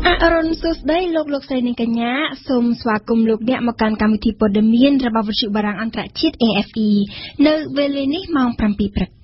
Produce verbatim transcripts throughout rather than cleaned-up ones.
អរុនសុស្ដីលោកលោកស្រីនាងកញ្ញាសូមស្វាគមន៍លោកអ្នកមកកាន់កម្មវិធីព័ត៌មានរបស់វិទ្យុបារាំងអន្តរជាតិ R F I នៅវេលានេះម៉ោង 7 ព្រឹក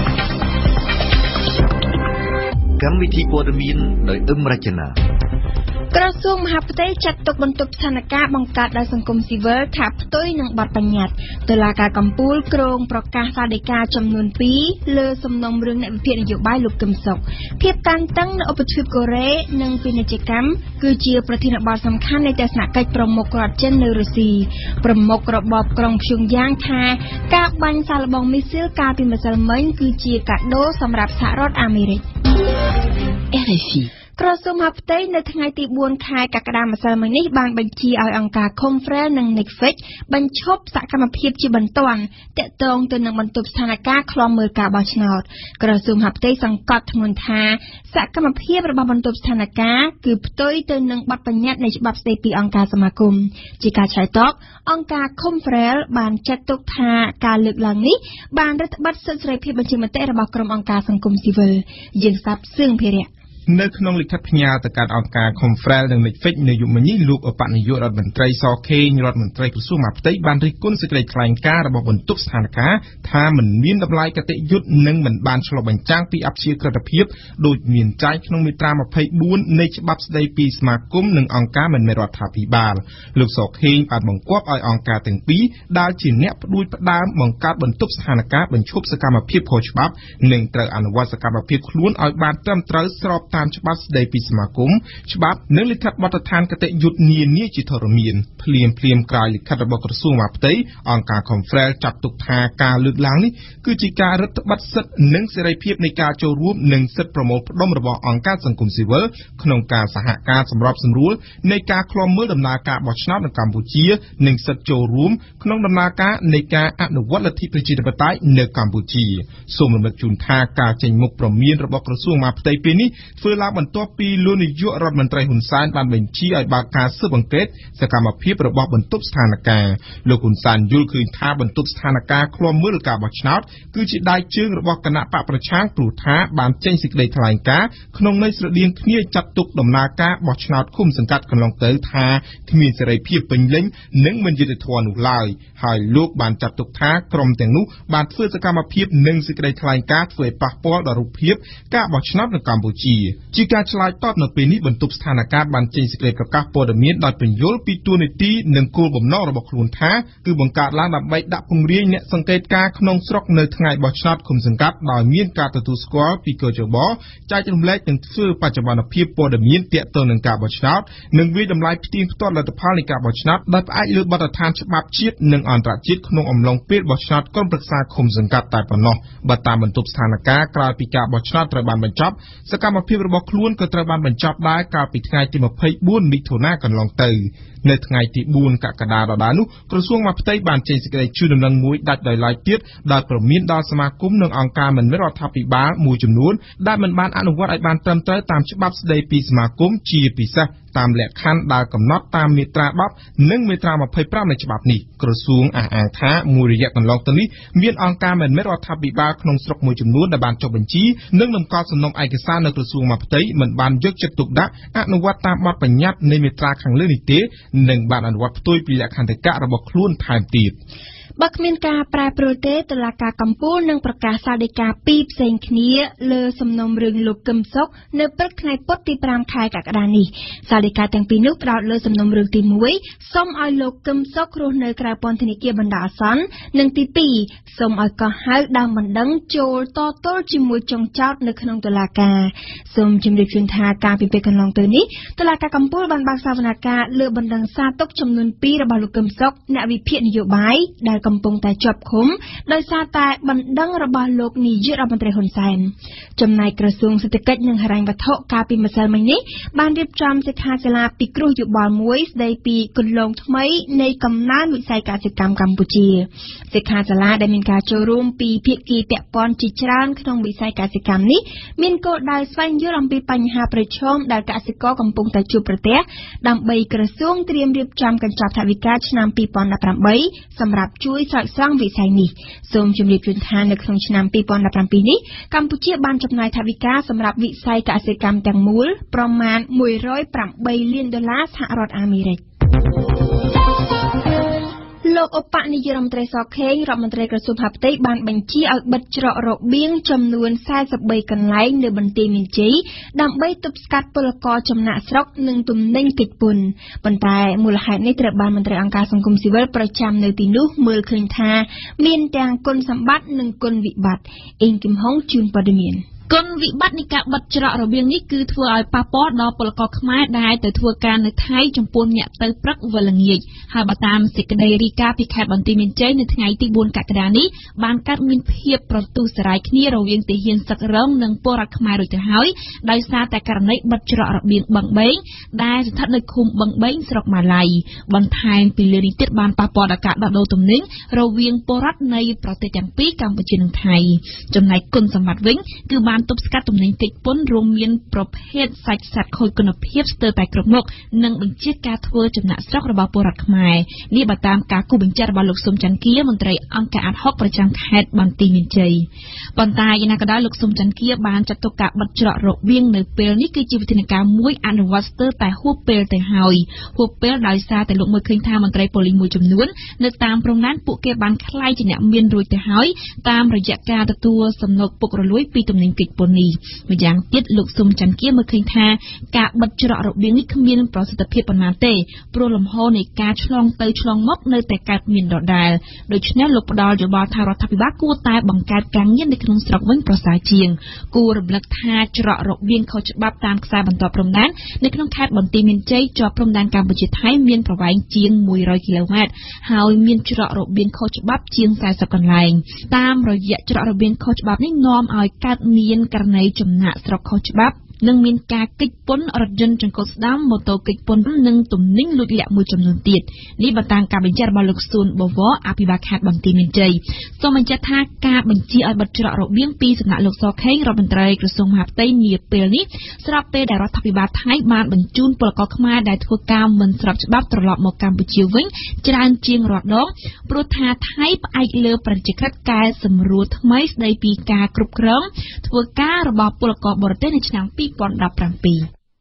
កម្មវិធីព័ត៌មានដោយអឹមរចនាក្រសួងមហាផ្ទៃចាត់ទុកបន្ទប់ស្ថានភាពបង្កើតដោយសង្គមស៊ីវិលថាផ្ទុយនឹងបទបញ្ញត្តិតុលាការកំពូលក្រុងប្រកាសសាលដីកាចំនួន ពីរ លើសំណុំរឿងអ្នកវិភាគនយោបាយលោកកឹមសុខភាពតានតឹងនៅឧបទ្វីបកូរ៉េនិងពាណិជ្ជកម្មគឺជាប្រធានបទសំខាន់នៃទស្សនកិច្ចប្រមុខរដ្ឋចិននៅរុស្ស៊ីប្រមុខរបបក្រុងព្យុងយ៉ាងថាការបាញ់សាកល្បងមីស៊ីលកាលពីម្សិលមិញគឺជាកាដូសម្រាប់សហរដ្ឋអាមេរិក R F I ក្រសួងមហាផ្ទៃនៅថ្ងៃទី បួន ខែកក្កដាម្សិលមិញនេះបានបញ្ជាឲ្យអង្គការ Khmer និង Netflix បញ្ឈប់សកម្មភាពជាបន្ទាន់ទាក់ទងទៅនឹងបន្ទប់ស្ថានភាពឃ្លាំមើលការបោះឆ្នោតក្រសួងមហាផ្ទៃសង្កត់ធ្ងន់ថាសកម្មភាពរបស់បន្ទប់ស្ថានភាពគឺផ្ទុយទៅនឹងបទបញ្ញត្តិនៃច្បាប់ស្តីពីអង្គការសមាគមជាការឆ្លើយតបអង្គការ Khmer បានចាត់ទុកថាការលើកឡើងនេះបានរឹតបន្តឹងសិទ្ធិសេរីភាពបញ្ចេញមតិរបស់ក្រុមអង្គការសង្គមស៊ីវិលយើងស្ដាប់សឿងភារៈនៅក្នុងលិខិតផ្ញើទៅកាន់អង្គការ Khmer និង Netflix នៅយប់មិញនេះលោកឧបនាយករដ្ឋមន្ត្រីសខេងរដ្ឋមន្ត្រីក្រសួងមហាផ្ទៃបានរិះគន់សេចក្តីថ្លែងការណ៍របស់បន្ទប់ស្ថានភាពថាមិនមានតម្លៃកតេយុត្តនិងមិនបានឆ្លុះបញ្ចាំងពីអព្យាក្រឹតភាពដូចមានចែងក្នុងមាត្រា ម្ភៃបួន នៃច្បាប់ស្តីពីសមាគមនិងអង្គការមិនមែនរដ្ឋាភិបាលលោកសខេងបានបង្គាប់ឲ្យអង្គការទាំងពីរដែលជាអ្នកផ្ដួចផ្ដើមបង្កើតបន្ទប់ស្ថានភាពបញ្ឈប់សកម្មភាពខុសច្បាប់និងត្រូវអនុវត្តសកម្មភាពខ្លួនឲ្យបានត្រឹមត្រូវស្របតាមច្បាប់ស្តីពីសមាគមច្បាប់និងលិខិតបទដ្ឋានគតិយុត្តនានាជាធរមានភ្លាមភ្លាមក្រោយលិខិតរបស់ក្រសួងមហាផ្ទៃអង្គការ Khmer ចាត់ទុកថាការលើកឡើងនេះគឺជាការរឹតបន្តឹងសិទ្ធិនិងសេរីភាពនៃការចូលរួមនិងសិទ្ធិប្រមូលផ្ដុំរបស់អង្គការសង្គមស៊ីវិលក្នុងការសហការសម្របសម្រួលនៃការឃ្លាំមើលដំណើរការបោះឆ្នោតនៅកម្ពុជានិងសិទ្ធិចូលរួមក្នុងដំណើរការនៃការអនុវត្តលទ្ធិប្រជាធិបតេយ្យនៅកម្ពុជាសូមរំលឹកជូនថាការចេញមុខព្រមានរបស់ក្រសួងមហាផ្ទៃពេលនេះធ្វើឡើងបន្ទាប់ពីលោកនាយករដ្ឋមន្ត្រីហ៊ុនសែនបានបញ្ជាឲ្យបើកការស៊ើបអង្កេតសកម្មភាពរបស់បន្ទប់ស្ថានភាពលោកហ៊ុនសែនយល់ឃើញថាបន្ទប់ស្ថានភាពឃ្លាំមើលការបោះឆ្នោតគឺជាដៃជើងរបស់គណៈបកប្រឆាំងព្រោះថាបានចេញសេចក្តីថ្លែងការណ៍ក្នុងន័យស្រដៀងគ្នាចាត់ទុកដំណើរការបោះឆ្នោតឃុំសង្កាត់កន្លងទៅថាគ្មានសេរីភាពពេញលេញនិងមិនយុត្តិធម៌នោះឡើយហើយលោកបានចាត់ទុកថាក្រុមទាំងនោះបានធ្វើសកម្មភាពនិងសេចក្តីថ្លែងការណ៍ធ្វើឲ្យប៉ះពាល់ដល់រូបភាពការបោះឆ្នោតនៅកម្ពុជាជាការឆ្លើយតបនៅពេលនេះបន្ទប់ស្ថានភាពបានចេញសេចក្តីប្រកាសព័ត៌មានដោយពន្យល់ពីទួលនីតិនិងគោលបំណងរបស់ខ្លួនថាគឺបង្កើតឡើងដើម្បីដាក់ពង្រាយអ្នកសង្កេតការណ៍ក្នុងស្រុកនៅថ្ងៃបោះឆ្នោតឃុំសង្កាត់ដោយមានការទទួលស្គាល់ពីកោជបចែករំលែកនិងធ្វើបច្ចុប្បន្នភាពព័ត៌មានទាក់ទងនឹងការបោះឆ្នោតនិងវិតម្លៃផ្ទៀងផ្ទាត់លទ្ធផលនៃការបោះឆ្នោតដោយផ្អែកលើបទដ្ឋានច្បាប់ជាតិនិងអន្តរជាតិក្នុងអំឡុងពេលបោះឆ្នោតក្រុមប្រឹក្សាឃុំសង្កាត់តែប៉ុណ្ណោះបើតាមបន្ទប់ស្ថានភាពក្រោយពីការបោះឆ្នោតត្រូវបានបញ្ចប់សកម្មភាពរបស់ខ្លួនក៏ត្រូវបានបញ្ចប់ដែរកាលពីថ្ងៃទី ម្ភៃបួន មិថុនាកន្លងទៅនៅថ្ងៃទី បួន កក្កដាដដែលនោះក្រសួងមហាផ្ទៃបានចេញសេចក្តីជូនដំណឹងមួយដាច់ដោយឡែកទៀតដោយព្រមានដល់សមាគមនិងអង្គការមិនមែនរដ្ឋាភិបាលមួយចំនួនដែលមិនបានអនុវត្តឲ្យបានត្រឹមត្រូវតាមច្បាប់ស្តីពីសមាគមជាពិសេសតាមលក្ខខណ្ឌដែលកំណត់តាមមាត្រា ដប់ និងមាត្រា ម្ភៃប្រាំ នៃច្បាប់នេះក្រសួងអះអាងថាមួយរយៈកន្លងទៅនេះមានអង្គការមិនមែនរដ្ឋាភិបាលក្នុងស្រុកមួយចំនួនដែលបានចុះបញ្ជីនិងតម្កល់សំណុំឯកសារនៅក្រសួងមហាផ្ទៃមិនបានយកចិត្តទុកដាក់អនុវត្តតាមបទបញ្ញត្តិនៃមាត្រាខាងលើនេះទេនិងបានអនុវត្តផ្ទុយពីលក្ខន្តិកៈរបស់ខ្លួនថែមទៀតបើគ្មានការប្រែប្រួលទេតុលាការកំពូលនឹងប្រកាសសាលដីកាពីរផ្សេងគ្នាលើសំណុំរឿងលោកកឹមសុខនៅព្រឹកថ្ងៃពុធទី ប្រាំ ខែកក្កដានេះសាលដីកាទាំងពីរនោះផ្ដោតលើសំណុំរឿងទី មួយសូមឲ្យលោកកឹមសុខរស់នៅក្រៅពន្ធនាគារបណ្ដោះអាសន្ននិងទី ពីរសូមឲ្យកោះហៅដើមបណ្ដឹងចូលតទល់ជាមួយចុងចោតនៅក្នុងតុលាការសូមជម្រាបជូនថាការពីពេលកន្លងទៅនេះតុលាការកំពូលបានបើកសវនកម្មលើបណ្ដឹងសារទុកចំនួនពីររបស់លោកកឹមសុខអ្នកវិភាគនយោបាយដែលកំពុងតែជាប់ឃុំដោយសារតែបណ្ដឹងរបស់លោកនាយករដ្ឋមន្ត្រីហ៊ុនសែនចំណែកក្រសួងសេដ្ឋកិច្ចនិងហិរញ្ញវត្ថុកាលពីម្សិលមិញនេះបានរៀបចំសិក្ខាសាលាពិគ្រោះយោបល់មួយស្ដីពីគន្លងថ្មីនៃកំណើនវិស័យកសិកម្មកម្ពុជាសិក្ខាសាលាដែលមានការចូលរួមពីភាគីពាក់ព័ន្ធជាច្រើនក្នុងវិស័យកសិកម្មនេះមានគោលដៅស្វែងយល់អំពីបញ្ហាប្រឈមដែលកសិករកំពុងតែជួបប្រទះដើម្បីក្រសួងត្រៀមរៀបចំកញ្ចប់ថវិកាឆ្នាំ ពីរពាន់ដប់ប្រាំបី សម្រាប់ជួយជួយស្រោចស្រង់វិស័យនេះសូមជម្រាបជូនថានៅក្នុងឆ្នាំពីរពាន់ដប់ប្រាំពីរនេះកម្ពុជាបានចំណាយថវិកាសម្រាប់វិស័យកសិកម្មទាំងមូលប្រមាណមួយរយប្រាំបីលានដុល្លារសហរដ្ឋអាមេរិកលោកឧបនាយករដ្ឋមន្ត្រីសខេងរដ្ឋមន្ត្រីក្រសួងមហាផ្ទៃបានបញ្ជាឲ្យបិទច្រករបៀងចំនួនសែនសិបបីកន្លែងនៅបន្ទាយមានជ័យដើម្បីទប់ស្កាត់ពលករចំណាក់ស្រុកនិងទំនិញកិច្ចពន្ធប៉ុន្តែមូលហេតុនេះត្រូវបានមន្ត្រីអង្គការសង្គមស៊ីវិលប្រចាំនៅទីនោះមើលឃើញថាមានទាំងគុណសម្បត្តិនិងគុណវិបត្តិអេងគឹមហុងជួនព័ត៌មានគុណវិបត្តិនៃការបិទច្រករបៀងនេះគឺធ្វើឲ្យប៉ះពាល់ដល់ពលករខ្មែរដែលទៅធ្វើការនៅថៃចំពោះអ្នកទៅព្រឹកវេលាល្ងាចហើយបើតាមសេចក្តីរាយការណ៍ពីខេត្តបន្ទាយមានជ័យនៅថ្ងៃទីបួនកក្កដានេះបានកើតមានភាពប្រទុះសរាយគ្នារវាងទាហានសឹករងនិងពលរដ្ឋខ្មែររួចទៅហើយដោយសារតែករណីបិទច្រករបៀងបឹងបេងដែលស្ថិតនៅឃុំបឹងបេងស្រុកម៉ាឡៃបន្ថែមពីលើនេះទៀតបានប៉ះពាល់ដល់ការដោះដូរទំនិញរវាងពលរដ្ឋនៃប្រទេសទាំងពីរកម្ពុជានិងថៃចំណែកគុណសម្បត្តិវិញគឺបានទប់ស្កាត់ទំនិញកិច្ចពន្ធរួមមានប្រភេទសាច់សត្វខូចគុណភាពស្ទើរតែគ្រប់មុខនិងបញ្ជាការធ្វើចំណាក់ស្រុករបស់ពលរដ្ឋខ្មែរនេះបើតាមការគូបញ្ជាក់របស់លោកស៊ុំច័ន្ទគាមន្ត្រីអង្គការអាត់ហុកប្រចាំខេត្តបន្ទាយមានជ័យប៉ុន្តែយ៉ាងណាក៏ដោយលោកស៊ុំច័ន្ទគាបានចាត់ទុកការបិទច្រករបៀងនៅពេលនេះគឺជាវិធានការមួយអនុវត្តស្ទើរតែហួសពេលទៅហើយហួសពេលដោយសារតែលោកមើលឃើញថាមន្ត្រីប៉ូលីសមួយចំនួននៅតាមព្រំដែនពួកគេបានខ្លាយជាអ្នកមានរួចទៅហើយតាមរយៈការទទួលសំណូកពុករលួយពីទំនិញកិច្ចពន្ធនេះម្យ៉ាងទៀតលោកស៊ុំច័ន្ទគាមើលឃើញថាការបិទច្រករបៀងនេះគ្មានប្រសិទ្ធភាពប៉ុន្មានទេព្រោះលំហនៃការឆ្លងទៅឆ្លងមកនៅតែកើតមានដដែលដូច្នេះលោកផ្ដល់យោបល់ថារដ្ឋាភិបាលគួរតែបង្កើតការងារនៅក្នុងស្រុកវិញប្រសើរជាងគួររំលឹកថាច្រករបៀងខុសច្បាប់តាមខ្សែបន្ទាត់ព្រំដែននៅក្នុងខេត្តបន្ទាយមានជ័យជាប់ព្រំដែនកម្ពុជាថៃមានប្រវែងជាងមួយរយគីឡូម៉ែត្រហើយមានច្រករបៀងខុសច្បាប់ជាងសែនសិបកន្លែងតាមរយៈច្រករបៀងខុសច្បាប់នេះនាំឲ្យកើតមានករណីចំណាក់ស្រុកខុសច្បាប់នឹងមានការកិច្ចពន្ធរថយន្តចង្កូតស្ដាំម៉ូតូកិច្ចពន្ធនិងទំនិញលួចលាក់មួយចំនួនទៀតនេះបើតាមការបញ្ជាក់របស់លោកស៊ុនបវរអភិបាលខេត្តបន្ទាយមានជ័យសូមបញ្ជាក់ថាការបញ្ជាឲ្យបិទច្រករបៀងពីសំណាក់លោកសខេងរដ្ឋមន្ត្រីក្រសួងមហាផ្ទៃនាពេលនេះស្របពេលដែលរដ្ឋាភិបាលថៃបានបញ្ជូនពលករខ្មែរដែលធ្វើការមិនស្របច្បាប់ត្រឡប់មកកម្ពុជាវិញច្រើនជាងរាល់ដងព្រោះថាថៃផ្អែកលើប្រតិក្រិតកែសម្រួលថ្មីស្ដីពីការគ្រប់គ្រងធ្វើការរបស់ពលករបរទេសនៅឆ្នាំពីរពាន់ដប់ប្រាំពីរ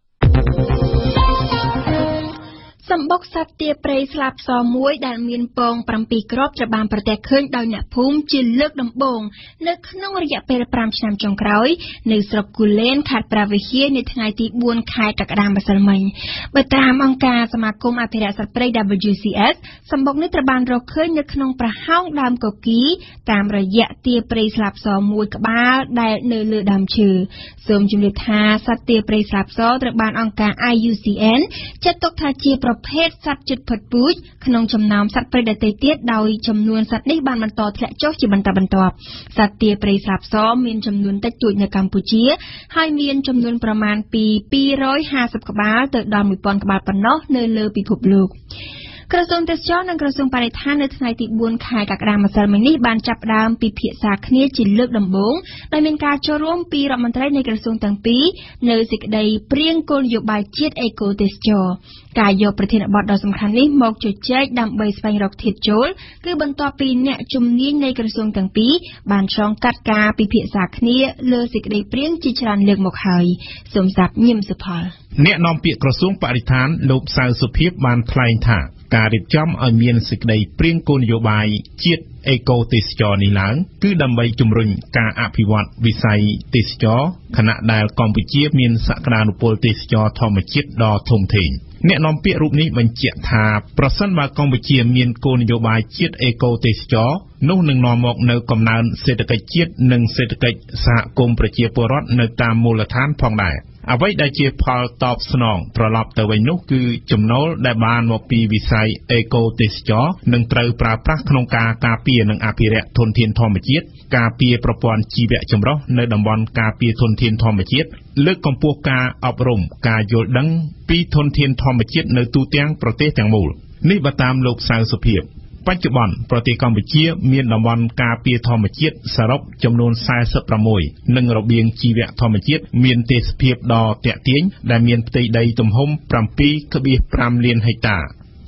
សម្បុកសត្វទាព្រៃស្លាបសមួយដែលមានពងប្រាំពីរគ្រាប់ត្រូវបានប្រទះឃើញដោយអ្នកភូមិជាលើកដំបូងនៅក្នុងរយៈពេលប្រាំឆ្នាំចុងក្រោយនៅស្រុកគូលែនខេត្តព្រះវិហារនៅថ្ងៃទីបួនខែកក្កដាម្សិលមិញបើតាមអង្គការសមាគមអភិរក្សសត្វព្រៃ W C S សម្បុកនេះត្រូវបានរកឃើញនៅក្នុងប្រហោងដើមកគីតាមរយៈទាព្រៃស្លាបសមួយក្បាលដែលនៅលើដើមឈើសូមជម្រាបថាសត្វទាព្រៃស្លាបសត្រូវបានអង្គការ I U C N ចាត់ទុកថាជាប្រភេទសត្វជិតផុតពូជក្នុងចំណោមសត្វព្រៃដទៃទៀតដោយចំនួនសត្វនេះបានបន្តធ្លាក់ចុះជាបន្តបន្ទាប់សត្វទាព្រៃស្លាបសមានចំនួនតិចតួចនៅកម្ពុជាហើយមានចំនួនប្រមាណពីពីររយហាសិបក្បាលទៅដល់មួយពាន់ក្បាលប៉ុណ្ណោះនៅលើពិភពលោកក្រសួងទេសចរនិងក្រសួងបរិស្ថាននៅថ្ងៃទីបួនខែកក្កដាម្សិលមិញនេះបានចាប់ផ្ដើមពិភាក្សាគ្នាជាលើកដំបូងដោយមានការចូលរួមពីរដ្ឋមន្ត្រីនៃក្រសួងទាំងពីរនៅសេចក្តីព្រាងគោលនយោបាយជាតិអេកូទេសចរការយកប្រធានបទដ៏សំខាន់នេះមកជជែកដើម្បីស្វែងរកធាតុចូលគឺបន្ទាប់ពីអ្នកជំនាញនៃក្រសួងទាំងពីរបានឆ្លងកាត់ការពិភាក្សាគ្នាលើសេចក្តីព្រាងជាច្រើនលើកមកហើយសូមស្ដាប់ញឹមសុផលអ្នកនាំពាក្យក្រសួងបរិស្ថានលោកសៅសុភាពបានថ្លែងថាការរៀបចំឲ្យមានសេចក្តីព្រាងគោលនយោបាយជាតិអេកូទេសចរនេះឡើងគឺដើម្បីជំរុញការអភិវឌ្ឍវិស័យទេសចរខណៈដែលកម្ពុជាមានសក្តានុពលទេសចរធម្មជាតិដ៏ធំធេងអ្នកនាំពាក្យរូបនេះបញ្ជាក់ថាប្រសិនបើកម្ពុជាមានគោលនយោបាយជាតិអេកូទេសចរនោះនឹងនាំមកនូវកំណើនសេដ្ឋកិច្ចជាតិនិងសេដ្ឋកិច្ចសហគមន៍ប្រជាពលរដ្ឋនៅតាមមូលដ្ឋានផងដែរអ្វីដែលជាផលតបស្នងត្រឡប់ទៅវិញនោះគឺចំណូលដែលបានមកពីវិស័យអេកូទេសចរនឹងត្រូវប្រើប្រាស់ក្នុងការការពារនិងអភិរក្សធនធានធម្មជាតិការពារប្រព័ន្ធជីវៈចម្រុះនៅតំបន់ការពារធនធានធម្មជាតិលើកកម្ពស់ការអប់រំការយល់ដឹងពីធនធានធម្មជាតិនៅទូទាំងប្រទេសទាំងមូលនេះបើតាមលោកសៅសុភាពបច្ចុប្បន្នប្រទេសកម្ពុជាមានតំបន់ការពារធម្មជាតិសរុបចំនួនសែនសិបប្រាំមួយនិងរបៀងជីវៈធម្មជាតិមានទេសភាពដ៏ទាក់ទាញដែលមានផ្ទៃដីទំហំ ប្រាំពីរ ប្រាំលានហិកតា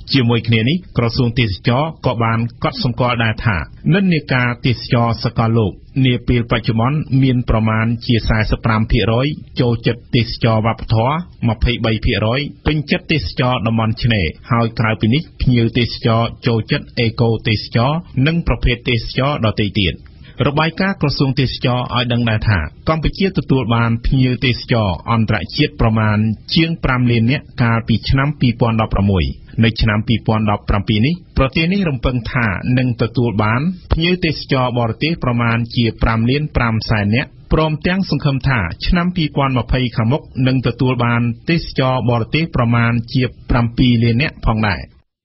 ជាមួយគ្នានេះក្រសួងទេសចរក៏បានកត់សម្គាល់ដែរថានិន្នាការទេសចរសកលលោកនាពេលបច្ចុប្បន្នមានប្រមាណជា สี่สิบห้าเปอร์เซ็นต์ ចូលចិត្តទេសចរវប្បធម៌ ยี่สิบสามเปอร์เซ็นต์ ពេញចិត្តទេសចរតំបន់ឆ្នេរហើយក្រៅពីនេះភ្ញៀវទេសចរចូលចិត្តអេកូទេសចរនិងប្រភេទទេសចរដទៃទៀតរបាយការណ៍ក្រសួងទេសចរឲ្យដឹងដែរថាកម្ពុជាទទួលបានភ្ញៀវទេសចរអន្តរជាតិប្រមាណជាង five លាននាក់កាលពីឆ្នាំ two thousand sixteen នៅឆ្នាំ two thousand seventeen នេះប្រទេសនេះរំពឹងថានឹងទទួលបានភ្ញៀវទេសចរបរទេសប្រមាណជា five លាន five សែននាក់ព្រមទាំងសង្ឃឹមថាឆ្នាំ two thousand twenty ខាងមុខនឹងទទួលបានទេសចរបរទេសប្រមាណជា seven លាននាក់ផងដែរ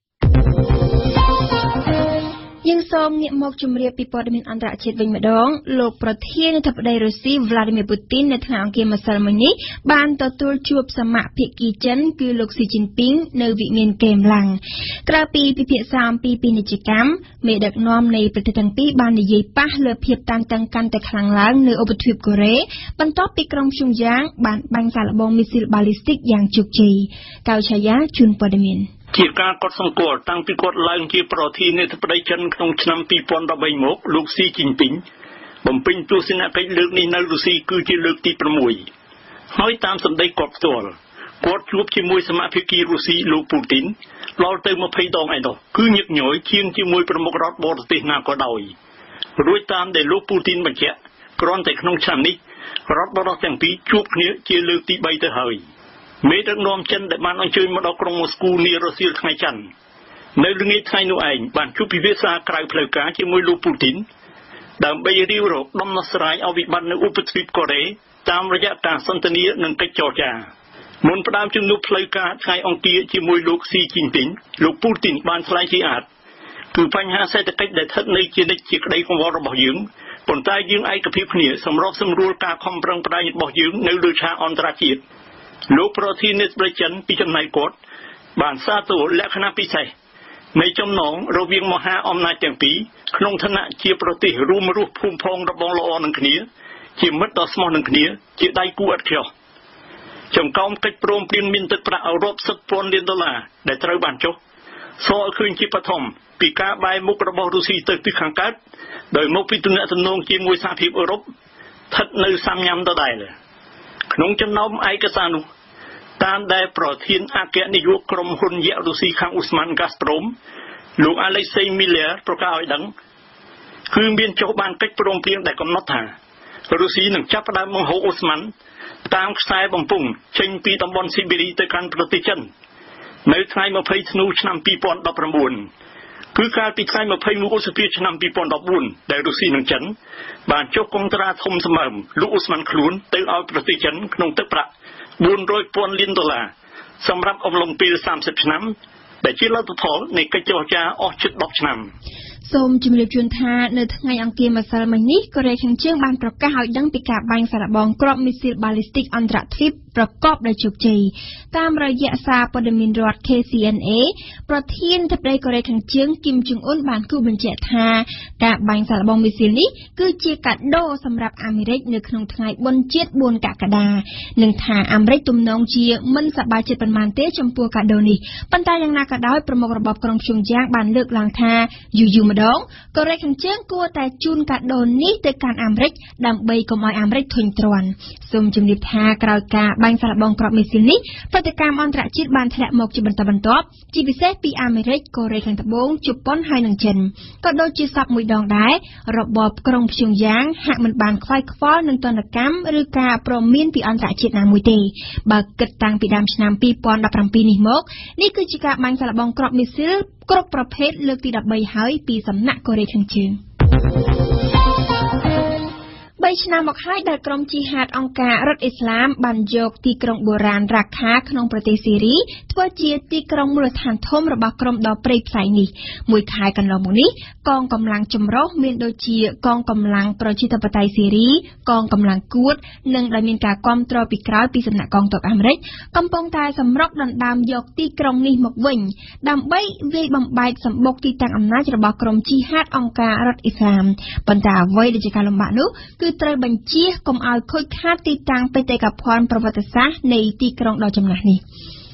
យើងសូមងាកមកជម្រាបពីព័ត៌មានអន្តរជាតិវិញម្ដងលោកប្រធានាធិបតីរុស្ស៊ី Vladimir Putin នៅថ្ងៃអង្គារម្សិលមិញនេះបានទទួលជួបសមាភិកីចិនគឺលោក Xi Jinping នៅវិមានកេមឡាំងក្រៅពីពិភាក្សាអំពីពាណិជ្ជកម្មមេដឹកនាំនៃប្រទេសទាំងពីរបាននិយាយប៉ះលើភាពតានតឹងកាន់តែខ្លាំងឡើងនៅឧបទ្វីបកូរ៉េបន្ទាប់ពីក្រុងព្យុងយ៉ាងបានបាញ់សាកល្បងមីស៊ីលបាល់លីស្ទិកយ៉ាងជោគជ័យកៅឆាយាជូនព័ត៌មានជាការកត់សម្គាល់តាំងពីគាត់ឡើងជាប្រធានាធិបតីចិនក្នុងឆ្នាំ two thousand thirteen មកលោក Xi Jinping បំពេញទស្សនកិច្ចលើកនេះនៅរុស្ស៊ីគឺជាលើកទីsixហើយតាមសម្ដីគាត់ផ្ទាល់គាត់ជួបជាមួយសមាភិកីរុស្ស៊ីលោក Putin ដល់ទៅtwentyដងឯនោះគឺញឹកញយជាងជាមួយប្រមុខរដ្ឋបរទេសណាក៏ដោយរួចតាមដែលលោក Putin បញ្ជាក់គ្រាន់តែក្នុងឆ្នាំនេះរដ្ឋបរទេសទាំងពីរជួបគ្នាជាលើកទីthreeទៅហើយមេដឹកនាំចិនដែលបានអញ្ជើញមកដល់ក្រុងម៉ូស្គូនារសៀលថ្ងៃច័ន្ទនៅល្ងាចថ្ងៃនោះឯងបានជួបពិភាក្សាក្រៅផ្លូវការជាមួយលោក Putin ដើម្បីរៀបរកដំណោះស្រាយឲ្យវិបត្តិនៅឧបទ្វីបកូរ៉េតាមរយៈការសន្ទនានិងកិច្ចចរចាមុនផ្ដើមជំនួបផ្លូវការថ្ងៃអង្គារជាមួយលោក Xi Jinping លោក Putin បានថ្លែងជាអាចគឺបញ្ហាសេដ្ឋកិច្ចដែលស្ថិតនៅជានិច្ចជាក្តីកង្វល់របស់យើងប៉ុន្តែយើងឯកភាពគ្នាសម្របសម្រួលការខំប្រឹងប្រែងរបស់យើងនៅលើឆាកអន្តរជាតិលោកប្រធានាធិបតីចិនពីចំណែកគាត់បានសាទរលក្ខណៈពិសេសនៃចំណងរវាងមហាអំណាចទាំងពីរក្នុងឋានៈជាប្រទេសរួមរស់ភូមិផងរបងល្អនឹងគ្នាជាមិត្តដ៏ស្មោះនឹងគ្នាជាដៃគូឥតខ្ចោះចំកោមកិច្ចព្រមព្រៀងមានទឹកប្រាក់រាប់សិបពាន់លានដុល្លារដែលត្រូវបានចុះសរឃើញជាបឋមពីការបែរមុខរបស់រុស្ស៊ីទៅទិសខាងកើតដោយមកពីទំនាក់ទំនងជាមួយសហភាពអឺរ៉ុបស្ថិតនៅសាមញ៉ាំដដែលក្នុងចំណោមឯកសារនោះតាមដែលប្រធានអគ្គនាយកក្រុមហ៊ុនយក្សរុស្ស៊ីខាងឧស្ម័ន Gazprom លោក Alexei Miller ប្រកាសឲ្យដឹងគឺមានចុះបានកិច្ចព្រមព្រៀងដែលកំណត់ថារុស្ស៊ីនឹងចាប់ផ្ដើមបង្ហូរឧស្ម័នតាមខ្សែបំពង់ចេញពីតំបន់ស៊ីបេរីទៅកាន់ប្រទេសចិននៅថ្ងៃtwentyធ្នូឆ្នាំtwo thousand nineteenគឺកាលពីថ្ងៃtwenty-firstឧសភាឆ្នាំtwo thousand fourteenដែលរុស្ស៊ីនិងចិនបានចុះកុងត្រាធំសម្បើមលោកឧស្ម័នខ្លួនទៅឲ្យប្រទេសចិនក្នុងទឹកប្រាក់four hundred thousandលានដុល្លារសម្រាប់អំឡុងពេលthirtyឆ្នាំដែលជាលទ្ធផលនៃកិច្ចចរចាអស់ជិតtenឆ្នាំសូមជម្រាបជូនថានៅថ្ងៃអង្គារម្សិលមិញនេះកូរ៉េខាងជើងបានប្រកាសឲ្យដឹងពីការបាញ់សាកល្បងគ្រាប់មីស៊ីលបាល់លីស្ទិកអន្តរជាតិប្រកបដោយជោគជ័យតាមរយៈសារព័ត៌មានរដ្ឋ K C N A ប្រធានធិបតីកូរ៉េខាងជើងគីមជុងអ៊ុនបានគូបញ្ជាក់ថាការបាញ់សាកល្បងមីស៊ីលនេះគឺជាកាដូសម្រាប់អាមេរិកនៅក្នុងថ្ងៃបុណ្យជាតិfourកក្កដានិងថាអាមេរិកទំនងជាមិនសប្បាយចិត្តប៉ុន្មានទេចំពោះកាដូនេះប៉ុន្តែយ៉ាងណាក៏ដោយប្រមុខរបបក្រុងព្យុងយ៉ាងបានលើកឡើងថាយូរយូរម្ដងកូរ៉េខាងជើងគួរតែជូនកាដូនេះទៅកាន់អាមេរិកដើម្បីកុំឲ្យអាមេរិកធុញទ្រាន់សូមជម្រាបថាក្រោយការបាញ់សាកល្បងគ្រាប់មីស៊ីលនេះប្រតិកម្មអន្តរជាតិបានធ្លាក់មកជាបន្តបន្ទាប់ជាពិសេសពីអាមេរិកកូរ៉េខាងត្បូងជប៉ុនហើយនិងចិនក៏ដូចជាសពមួយដងដែររបបក្រុងព្យុងយ៉ាងហាក់មិនបានខ្វាយខ្វល់នឹងទណ្ឌកម្មឬការព្រមានពីអន្តរជាតិណាមួយទេបើគិតតាំងពីដើមឆ្នាំtwo thousand seventeenនេះមកនេះគឺជាការបាញ់សាកល្បងគ្រាប់មីស៊ីលគ្រប់ប្រភេទលើកទីthirteenហើយពីសំណាក់កូរ៉េខាងជើងបីឆ្នាំមកហើយដែលក្រុមជីហាតអង្គការរដ្ឋអ៊ីស្លាមបានយកទីក្រុងបុរាណរ៉ាខាក្នុងប្រទេសស៊ីរីធ្វើជាទីក្រុងមូលដ្ឋានធំរបស់ក្រុមដ៏ព្រៃផ្សៃនេះមួយខែកន្លងមកនេះកងកម្លាំងចម្រុះមានដូចជាកងកម្លាំងប្រជាធិបតេយ្យស៊ីរីកងកម្លាំងគួតនិងដែលមានការគាំទ្រពីក្រោយពីសំណាក់កងទ័ពអាមេរិកកំពុងតែសម្រុកដណ្ដើមយកទីក្រុងនេះមកវិញដើម្បីវាយបំបែកសម្បុកទីតាំងអំណាចរបស់ក្រុមជីហាតអង្គការរដ្ឋអ៊ីស្លាមប៉ុន្តែអ្វីដែលជាការលំបាកនោះគឺត្រូវបញ្ជាកុំឲ្យខូចខាតទីតាំងបេតិកភណ្ឌប្រវត្តិសាស្ត្រនៃទីក្រុងដ៏ចំណាស់នេះ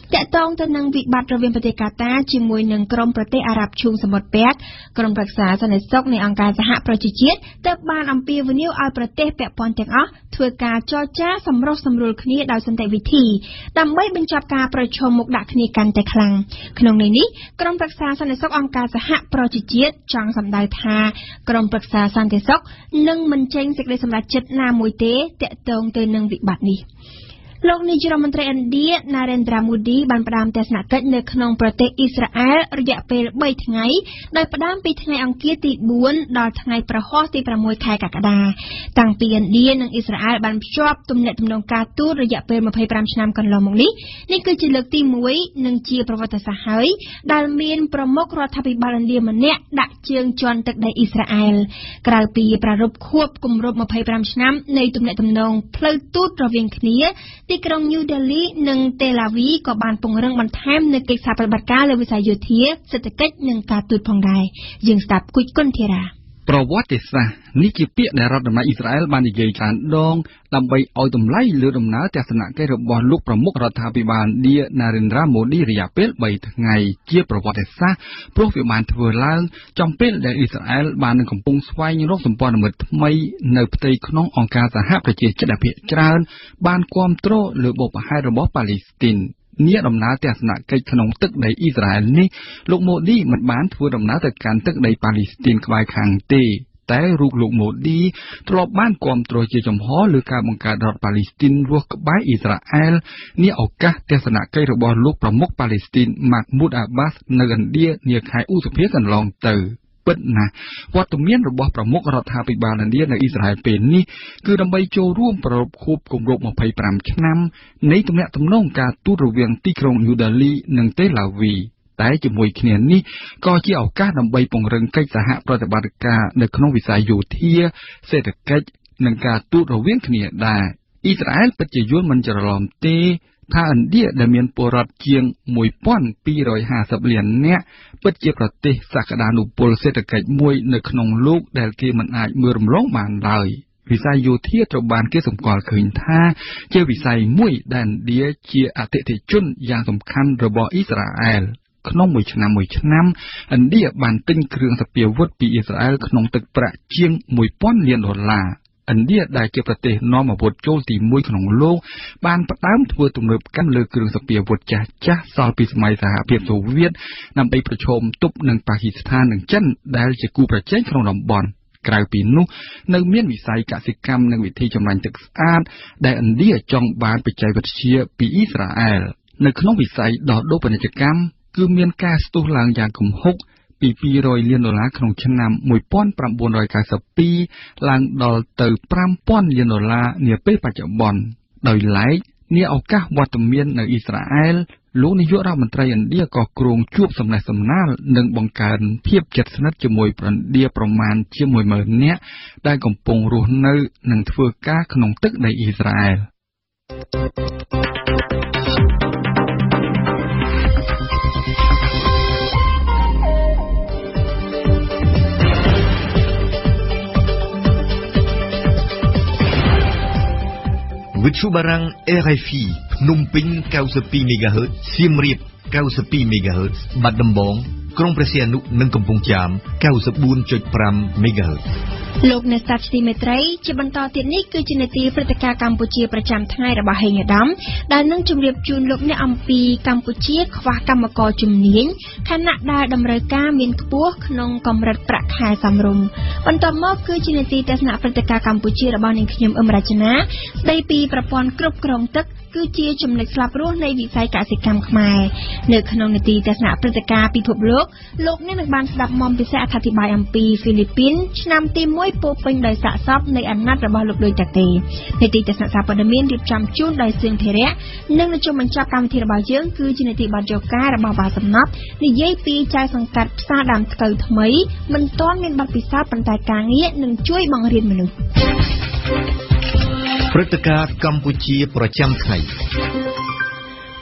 តាក់ទងទៅនឹងវិបត្តិរវាងប្រទេសកាតាជាមួយនឹងក្រុមប្រទេសអារ៉ាប់ឈូងសមុទ្រពាក់ក្រុមប្រឹក្សាសន្តិសុខនៃអង្គការសហប្រជាជាតិទើបបានអំពាវនាវឲ្យប្រទេសពាក់ព័ន្ធទាំងអស់ធ្វើការចរចាសម្រុះសម្រួលគ្នាដោយសន្តិវិធីដើម្បីបញ្ចប់ការប្រឈមមុខដាក់គ្នាកាន់តែខ្លាំងក្នុងន័យនេះក្រុមប្រឹក្សាសន្តិសុខអង្គការសហប្រជាជាតិចង់សម្ដៅថាក្រុមប្រឹក្សាសន្តិសុខនឹងមិនចេញសេចក្តីសម្រេចចិត្តណាមួយទេតាក់ទងទៅនឹងវិបត្តិនេះលោកនាយរដ្ឋមន្ត្រីឥណ្ឌា Narendra Modi បានផ្ដើមទស្សនកិច្ចនៅក្នុងប្រទេសអ៊ីស្រាអែលរយៈពេលបីថ្ងៃដោយផ្ដើមពីថ្ងៃអង្គារទីបួនដល់ថ្ងៃប្រហ័សទីប្រាំមួយខែកក្កដាតាំងពីឥណ្ឌានិងអ៊ីស្រាអែលបានភ្ជាប់ទំនាក់ទំនងការទូតរយៈពេលម្ភៃប្រាំឆ្នាំកន្លងមកនេះនេះគឺជាលើកទីមួយនិងជាប្រវត្តិសាស្ត្រហើយដែលមានប្រមុខរដ្ឋាភិបាលឥណ្ឌាម្នាក់ដាក់ជើងជាន់ទឹកដីអ៊ីស្រាអែលក្រៅពីប្រារព្ធខួបគម្រប់ម្ភៃប្រាំឆ្នាំនៃទំនាក់ទំនងផ្លូវទូតរវាងគ្នាទីក្រុង New Delhi និង Tel Aviv ក៏បានពង្រឹងបន្ថែមនូវកិច្ចសហប្រតិបត្តិការលើវិស័យយោធាសេដ្ឋកិច្ចនិងការទូតផងដែរយើងស្ដាប់គូចគុណធារាប្រវត្តិសាស្ត្រនេះជាពាក្យដែលរដ្ឋដំណាងអ៊ីស្រាអែលបាននិយាយច្រើនដងដើម្បីឲ្យតម្លៃលើដំណើរទស្សនកិច្ចរបស់លោកប្រមុខរដ្ឋាភិបាលឥណ្ឌា Narendra Modi រយៈពេលបីថ្ងៃជាប្រវត្តិសាស្ត្រព្រោះវាបានធ្វើឡើងចំពេលដែលអ៊ីស្រាអែលបាននឹងកំពុងស្វែងរកសម្ព័ន្ធមិត្តថ្មីនៅផ្ទៃក្នុងអង្គការសហប្រជាជាតិដែលភាគច្រើនបានគាំទ្រលើបុព្វហេតុរបស់ប៉ាឡេស្ទីននេះដំណើរទស្សនកិច្ចក្នុងទឹកដីអ៊ីស្រាអែលនេះលោកម៉ូឌីមិនបានធ្វើដំណើរទៅកាន់ទឹកដីប៉ាឡេស្ទីនក្បែរខាងទេតែរូបលោកម៉ូឌីធ្លាប់បានគាំទ្រជាចំហលើការបង្កើតរដ្ឋប៉ាឡេស្ទីនរស់ក្បែរអ៊ីស្រាអែលនេះឱកាសទស្សនកិច្ចរបស់លោកប្រមុខប៉ាឡេស្ទីនម៉ាក់មូដអាបាសនៅឥណ្ឌានាខែឧសភាកន្លងទៅពិតណាស់វត្តមានរបស់ប្រមុខរដ្ឋាភិបាលឥណ្ឌានៅអ៊ីស្រាអែលពេលនេះគឺដើម្បីចូលរួមប្រារព្ធខួបគម្រប់ម្ភៃប្រាំឆ្នាំនៃទំនាក់ទំនងការទូតរវាងទីក្រុង New Delhi និង Tel Aviv តែជាមួយគ្នានេះក៏ជាឱកាសដើម្បីពង្រឹងកិច្ចសហប្រតិបត្តិការនៅក្នុងវិស័យយោធាសេដ្ឋកិច្ចនិងការទូតរវាងគ្នាដែរអ៊ីស្រាអែលពិតជាយល់មិនច្រឡំទេថាឥណ្ឌាដែលមានពលរដ្ឋជាងមួយពាន់ពីររយហាសិបលាននាក់ពិតជាប្រទេសសក្តានុពលសេដ្ឋកិច្ចមួយនៅក្នុងលោកដែលគេមិនអាចមើលរំលងបានឡើយវិស័យយោធាត្រូវបានគេសម្គាល់ឃើញថាជាវិស័យមួយដែលឥណ្ឌាជាអតិថិជនយ៉ាងសំខាន់របស់អ៊ីស្រាអែលក្នុងមួយឆ្នាំមួយឆ្នាំឥណ្ឌាបានទិញគ្រឿងសព្វាវុធពីអ៊ីស្រាអែលក្នុងទឹកប្រាក់ជាងមួយពាន់លានដុល្លារឥណ្ឌាដែលជាប្រទេសនាំអាវុធចូលទីមួយក្នុងលោកបានផ្ដើមធ្វើទំនើបកម្មលើគ្រឿងសព្វាវុធចាស់ចាស់សល់ពីសម័យសហភាពសូវៀតដើម្បីប្រឈមទប់នឹងប៉ាគីស្ថាននិងចិនដែលជាគូប្រជែងក្នុងតំបន់ក្រៅពីនោះនៅមានវិស័យកសិកម្មនិងវិធីចម្រាញ់ទឹកស្អាតដែលឥណ្ឌាចង់បានបច្ចេកវិទ្យាពីអ៊ីស្រាអែលនៅក្នុងវិស័យដោះដូរពាណិជ្ជកម្មគឺមានការស្ទុះឡើងយ៉ាងគំហុកពីពីររយលានដុល្លារក្នុងឆ្នាំមួយពាន់ប្រាំបួនរយកៅសិបពីរឡើងដល់ទៅប្រាំពាន់លានដុល្លារនាពេលបច្ចុប្បន្នដោយឡែកនាឱកាសវត្តមាននៅអ៊ីស្រាអែលលោកនាយករដ្ឋមន្ត្រីឥណ្ឌាក៏គ្រោងជួបសំណេះសំណាលនិងបង្កើនភាពជិតស្និទ្ធជាមួយឥណ្ឌាប្រមាណជាមួយម៉ឺននាក់ដែលកំពុងរស់នៅនិងធ្វើការក្នុងទឹកដីអ៊ីស្រាអែលវិទ្យុបារាំង R F I ភ្នំពេញ កៅសិបពីរ មេហ្គាហឺត សៀមរាប កៅសិបពីរ មេហ្គាហឺត បាត់ដំបងក្រុងព្រះសីហនុ និងកំពង់ចាម កៅសិបបួន ប្រាំ មេហ្គាហឺតលោកអ្នកស្ដាប់ជាទីមេត្រីជាបន្តទៀតនេះគឺជានាទីព្រឹត្តិការណ៍កម្ពុជាប្រចាំថ្ងៃរបស់ហេងឧត្តមដែលនឹងជម្រាបជូនលោកអ្នកអំពីកម្ពុជាខ្វះកម្មករជំនាញខណៈដែលតម្រូវការមានខ្ពស់ក្នុងកម្រិតប្រាក់ខែសមរម្យបន្តមកគឺជានាទីទស្សនៈព្រឹត្តិការណ៍កម្ពុជារបស់នាងខ្ញុំអឹមរចនាស្ដីពីប្រព័ន្ធគ្រប់គ្រងទឹកគឺជាចំណុចស្លាប់រស់នៃវិស័យកសិកម្មខ្មែរនៅក្នុងនាទីទស្សនៈព្រឹត្តិការណ៍ពិភពលោកលោកអ្នកនឹងបានស្ដាប់មុំពិសេសអត្ថាធិប្បាយអំពីហ្វីលីពីនឆ្នាំទីមួយពោពេញដោយសាកសពនៃអាណត្តិរបស់លោកដូចតាទេនាទីទស្សនៈសារព័ត៌មានរៀបចំជូនដោយសឿងធរៈនិងនៅជុំបញ្ចប់កម្មវិធីរបស់យើងគឺជានាទីបទយកការរបស់បាសំណប់និយាយពីចៅសង្កាត់ផ្សារដើមស្កូវថ្មីមិនទាន់មានបទពិសោធន៍ប៉ុន្តែការងារនឹងជួយបង្រៀនមនុស្សព្រឹត្តិការណ៍កម្ពុជាប្រចាំថ្ងៃ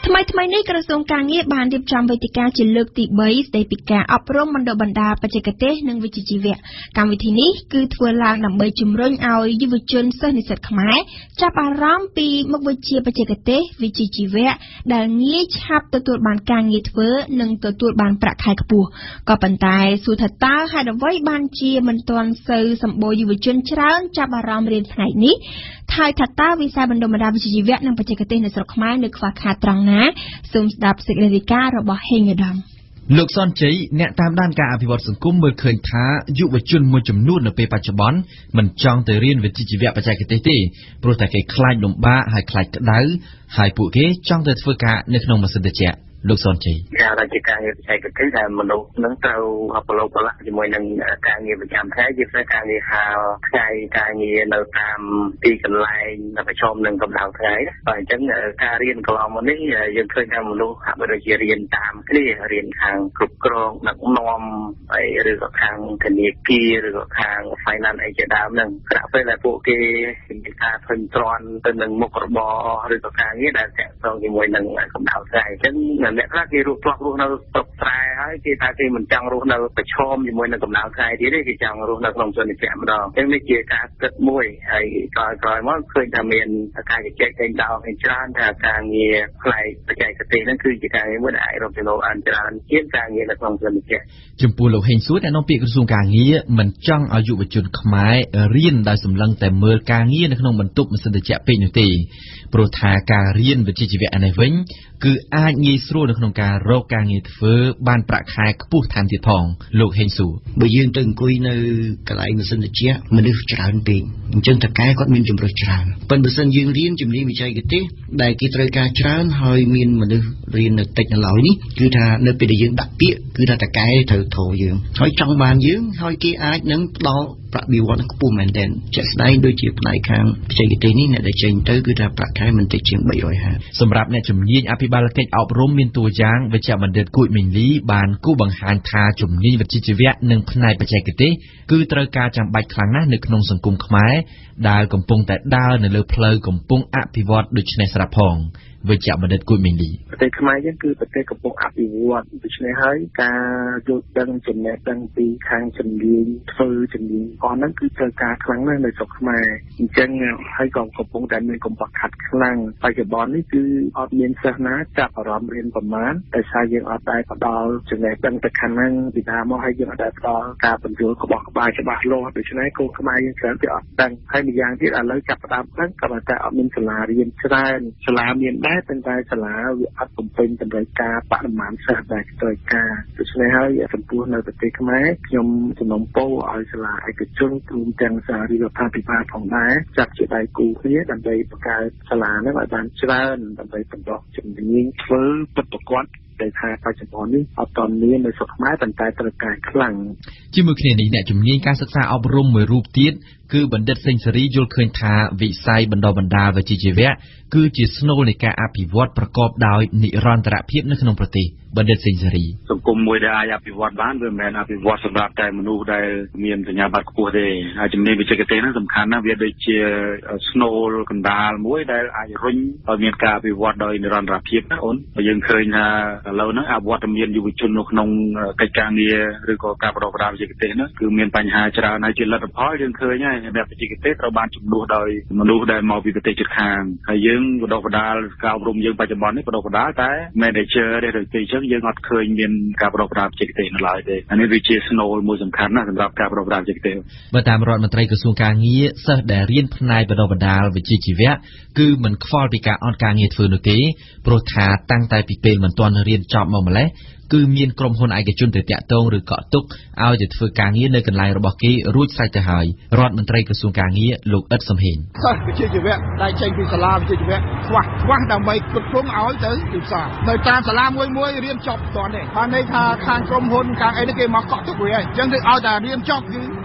ថ្មីថ្មីនេះក្រសួងការងារបានរៀបចំវេទិកាជាលើកទីបីស្ដីពីការអប់រំបណ្ដុះបណ្ដាលបច្ចេកទេសនិងវិជ្ជាជីវៈកម្មវិធីនេះគឺធ្វើឡើងដើម្បីជំរុញឲ្យយុវជនសិស្សនិស្សិតខ្មែរចាប់អារម្មណ៍ពីមុខវិជ្ជាបច្ចេកទេសវិជ្ជាជីវៈដែលងាយឆាប់ទទួលបានការងារធ្វើនិងទទួលបានប្រាក់ខែខ្ពស់ក៏ប៉ុន្តែសួរថាតើហេតុអ្វីបានជាមិនទាន់សូវសម្បូរយុវជនច្រើនចាប់អារម្មណ៍រៀនផ្នែកនេះហើយថាតើវិស័យបណ្ដុះបណ្ដាលវិជ្ជាជីវៈនិងបច្ចេកទេសនៅស្រុកខ្មែរនៅខ្វះខាតត្រង់ណាសូមស្ដាប់សេចក្តីរាយការណ៍របស់ហេងឧត្តមលោកសនជ័យអ្នកតាមដានការអភិវឌ្ឍសង្គមមើលឃើញថាយុវជនមួយចំនួននៅពេលបច្ចុប្បន្នមិនចង់ទៅរៀនវិជ្ជាជីវៈបច្ចេកទេសទេព្រោះតែគេខ្លាចលំបាកហើយខ្លាចក្តៅហើយពួកគេចង់ទៅធ្វើការនៅក្នុងម៉ាស៊ីនត្រជាក់លោកសនជ័យការរាជការងារបច្ចេកទេសដែលមនុស្សនឹងត្រូវអបលោកបលាក់ជាមួយនឹងការងារប្រចាំថ្ងៃជាពិសេសការងារហាលថ្ងៃការងារនៅតាមទីកន្លែងដែលប្រឈមនឹងកម្ដៅថ្ងៃបាទអញ្ចឹងការរៀនកន្លងមកនេះយើងឃើញថាមនុស្សហាក់បីដូចជារៀនតាមគ្នារៀនខាងគ្រប់គ្រងដឹកនាំហើយឬក៏ខាងធនាគារឬក៏ខាង finance អីជាដើមហ្នឹងក្រៅពេលដែលពួកគេមានការធុញទ្រាន់ទៅនឹងមុខរបរឬក៏ការងារដែលទាក់ទងជាមួយនឹងកម្ដៅថ្ងៃអញ្ចឹងអ្នកខ្លះគេរស់ផ្លោះរស់នៅស្រុកស្រែហើយគេថាគេមិនចង់រស់នៅប្រឈមជាមួយនឹងកម្ដៅថ្ងៃទៀតទេគេចង់រស់នៅក្នុងជនជាតិម្ដងអញ្ចឹងនេះជាការគិតមួយហើយក្រោយក្រោយមកឃើញថាមានការជជែកតែងដោអីច្រើនថាការងារបច្ចេកទេសហ្នឹងគឺជាការងារមួយដែលអាចរកចំណូលបានច្រើនជាងការងារនៅក្នុងជនជាតិចំពោះលោកហេងសួរអ្នកនាំពាក្យក្រសួងការងារមិនចង់ឲ្យយុវជនខ្មែររៀនដោយសម្លឹងតែមើលការងារនៅក្នុងបន្ទប់ម៉ាស៊ីនត្រជាក់ពេកនោះទេព្រោះថាការរៀនវិជ្ជាជីវៈនេះវិញគឺអាចងាយស្រួលនៅក្នុងការរកការងារធ្វើបានប្រាក់ខែខ្ពស់ថែមទៀតផងលោកហេងសួរបើយើងទៅអង្គុយនៅកន្លែងម៉ាស៊ីនត្រជាក់មនុស្សច្រើនពេកអញ្ចឹងតកែគាត់មានជំរើសច្រើនប៉ុន្តែបើសិនយើងរៀនជំនាញវិជ្ជាទេសដែលគេត្រូវការច្រើនហើយមានមនុស្សរៀននៅតិចនៅឡើយនេះគឺថានៅពេលដែលយើងដាក់ពាក្យគឺថាតកែត្រូវធរយើងហើយចង់បានយើងហើយគេអាចនឹងផ្ដល់ប្រាក់បៀវត្សខ្ពស់មែនទែនជាក់ស្ដែងដូចជាផ្នែកខាងបច្ចេកទេសនេះអ្នកដែលចេញទៅគឺថាប្រាក់ខែមិនតិចជាងបីរយហាសិបសម្រាប់អ្នកជំនាញអភិបាលកិច្ចអប់រំមានតួយ៉ាងវិជ្ជបណ្ឌិតគួយមេងលីបានគូបង្ហាញថាជំនាញវិជ្ជាជីវៈនិងផ្នែកបច្ចេកទេសគឺត្រូវការចាំបាច់ខ្លាំងណាស់នៅក្នុងសង្គមខ្មែរដែលកំពុងតែដើរនៅលើផ្លូវកំពុងអភិវឌ្ឍដូចនេះស្រាប់ផងវិជ្ជបណ្ឌិតគួយមេងលីប្រទេសខ្មែរយើងគឺប្រទេសកំពុងអភិវឌ្ឍដូច្នេះហើយការយល់ដឹងចំណេះដឹងពីខាងជំនាញធ្វើជំនាញអស់ហ្នឹងគឺត្រូវការខ្លាំងណាស់នៅស្រុកខ្មែរអញ្ចឹងហើយក៏កំពុងតែមានកំបាក់ខាត់ខ្លាំងបច្ចុប្បន្ននេះគឺអត់មានសិស្សណាចាប់អារម្មណ៍រៀនប្រមាណតែសារយើងអត់តែផ្ដល់ចំណេះដឹងទៅខាងហ្នឹងពីដើមមកហើយយើងអត់តែផ្ដល់ការបញ្យល់ក្បោះក្បាយច្បាស់លាស់ដូច្នេះកូនខ្មែរយើងច្រើនតែអត់ដឹងហើយម្យ៉ាងទៀតឥឡូវចាប់ផ្ដើមដឹងក៏តែអត់មានសាលារៀនច្រើនសាលាមានដែរតែតែសាលាវាអត់បំពេញតម្រូវការបរិមាណសិស្សដែលត្រូវការដូច្នេះហើយចំពោះនៅប្រទេសខ្មែរខ្ញុំសំណូមពរឲ្យសាលាឯកជនរួមទាំងសាលារដ្ឋាភិបាលផងដែរចាត់ជាដៃគូគ្នាដើម្បីបង្កើតសាលានេះឲ្យបានច្រើនដើម្បីបណ្ដុះជំនាញធ្វើពិតប្រាកដតែថាបច្ចុប្បន្ននេះអត់ទាន់មាននៅស្រុកខ្មែរប៉ុន្តែត្រូវការខ្លាំងជាមួយគ្នានេះអ្នកជំនាញការសិក្សាអប់រំមួយរូបទៀតគឺបណ្ឌិតសេងសេរីយល់ឃើញថាវិស័យបណ្ដុះបណ្ដាលវិជ្ជាជីវៈគឺជាស្នូលនៃការអភិវឌ្ឍប្រកបដោយនិរន្តរភាពនៅក្នុងប្រទេសបណ្ឌិតសេងសេរីសង្គមមួយដែលអាចអភិវឌ្ឍបានវាមិនមែនអភិវឌ្ឍសម្រាប់តែមនុស្សដែលមានសញ្ញាបត្រខ្ពស់ទេហើយជំនាញវិជ្ជាទេសហ្នឹងសំខាន់ណាស់វាដូចជាស្នូលកណ្ដាលមួយដែលអាចរុញឲ្យមានការអភិវឌ្ឍដោយនិរន្តរភាពណាអូនយើងឃើញថាឥឡូវហ្នឹងអវត្តមានយុវជននៅក្នុងកិច្ចការងារឬក៏ការបណ្ដុះបណ្ដាលវិជ្ជាទេសហ្នឹងគឺមានបញ្ហាច្រើនហើយជាលទ្ធផលយើងឃើញហើយអ្នកវិជ្ជាទេសត្រូវបានជំនួសដោយមនុស្សដែលមកពីប្រទេសជិតខាងហើយយើងបណ្ដុះបណ្ដាលការអប់រំយើងបច្ចុប្បន្ននេះបណ្ដុះបណ្ដាលតែ manager ទេដូចទីចឹងយើងអត់ឃើញមានការបណ្ដុះបណ្ដាលវិជ្ជាទេសនៅឡើយទេអានេះវាជាស្នូលមួយសំខាន់ណាស់សម្រាប់ការបណ្ដុះបណ្ដាលវិជ្ជាទេសបើតាមរដ្ឋមន្ត្រីក្រសួងការងារសិស្សដែលរៀនផ្នែកបណ្ដុះបណ្ដាលវិជ្ជាជីវៈគឺមិនខ្វល់ពីការអត់ការងារធ្វើនោះទេព្រោះថាតាំងតែពីពេលមិនទាន់រៀនចប់មកម្លេះគឺមានក្រុមហ៊ុនឯកជនទៅតាក់ទងឬកក់ទុកឲ្យទៅធ្វើការងារនៅកន្លែងរបស់គេរួចស្រេចទៅហើយរដ្ឋមន្ត្រីក្រសួងការងារលោកអ៊ិតសំហេងសិស្សវិជ្ជាជីវៈដែលចេញពីសាលាវិជ្ជាជីវៈខ្វះខ្វះដើម្បីគ្រប់គ្រងឲ្យទៅទីផ្សារនៅតាមសាលាមួយមួយរៀនចប់តនេះបានន័យថាខាងក្រុមហ៊ុនខាងអីនេះគេមកកក់ទុកវាហើយអញ្ចឹងគឺឲ្យតែរៀនចប់គឺ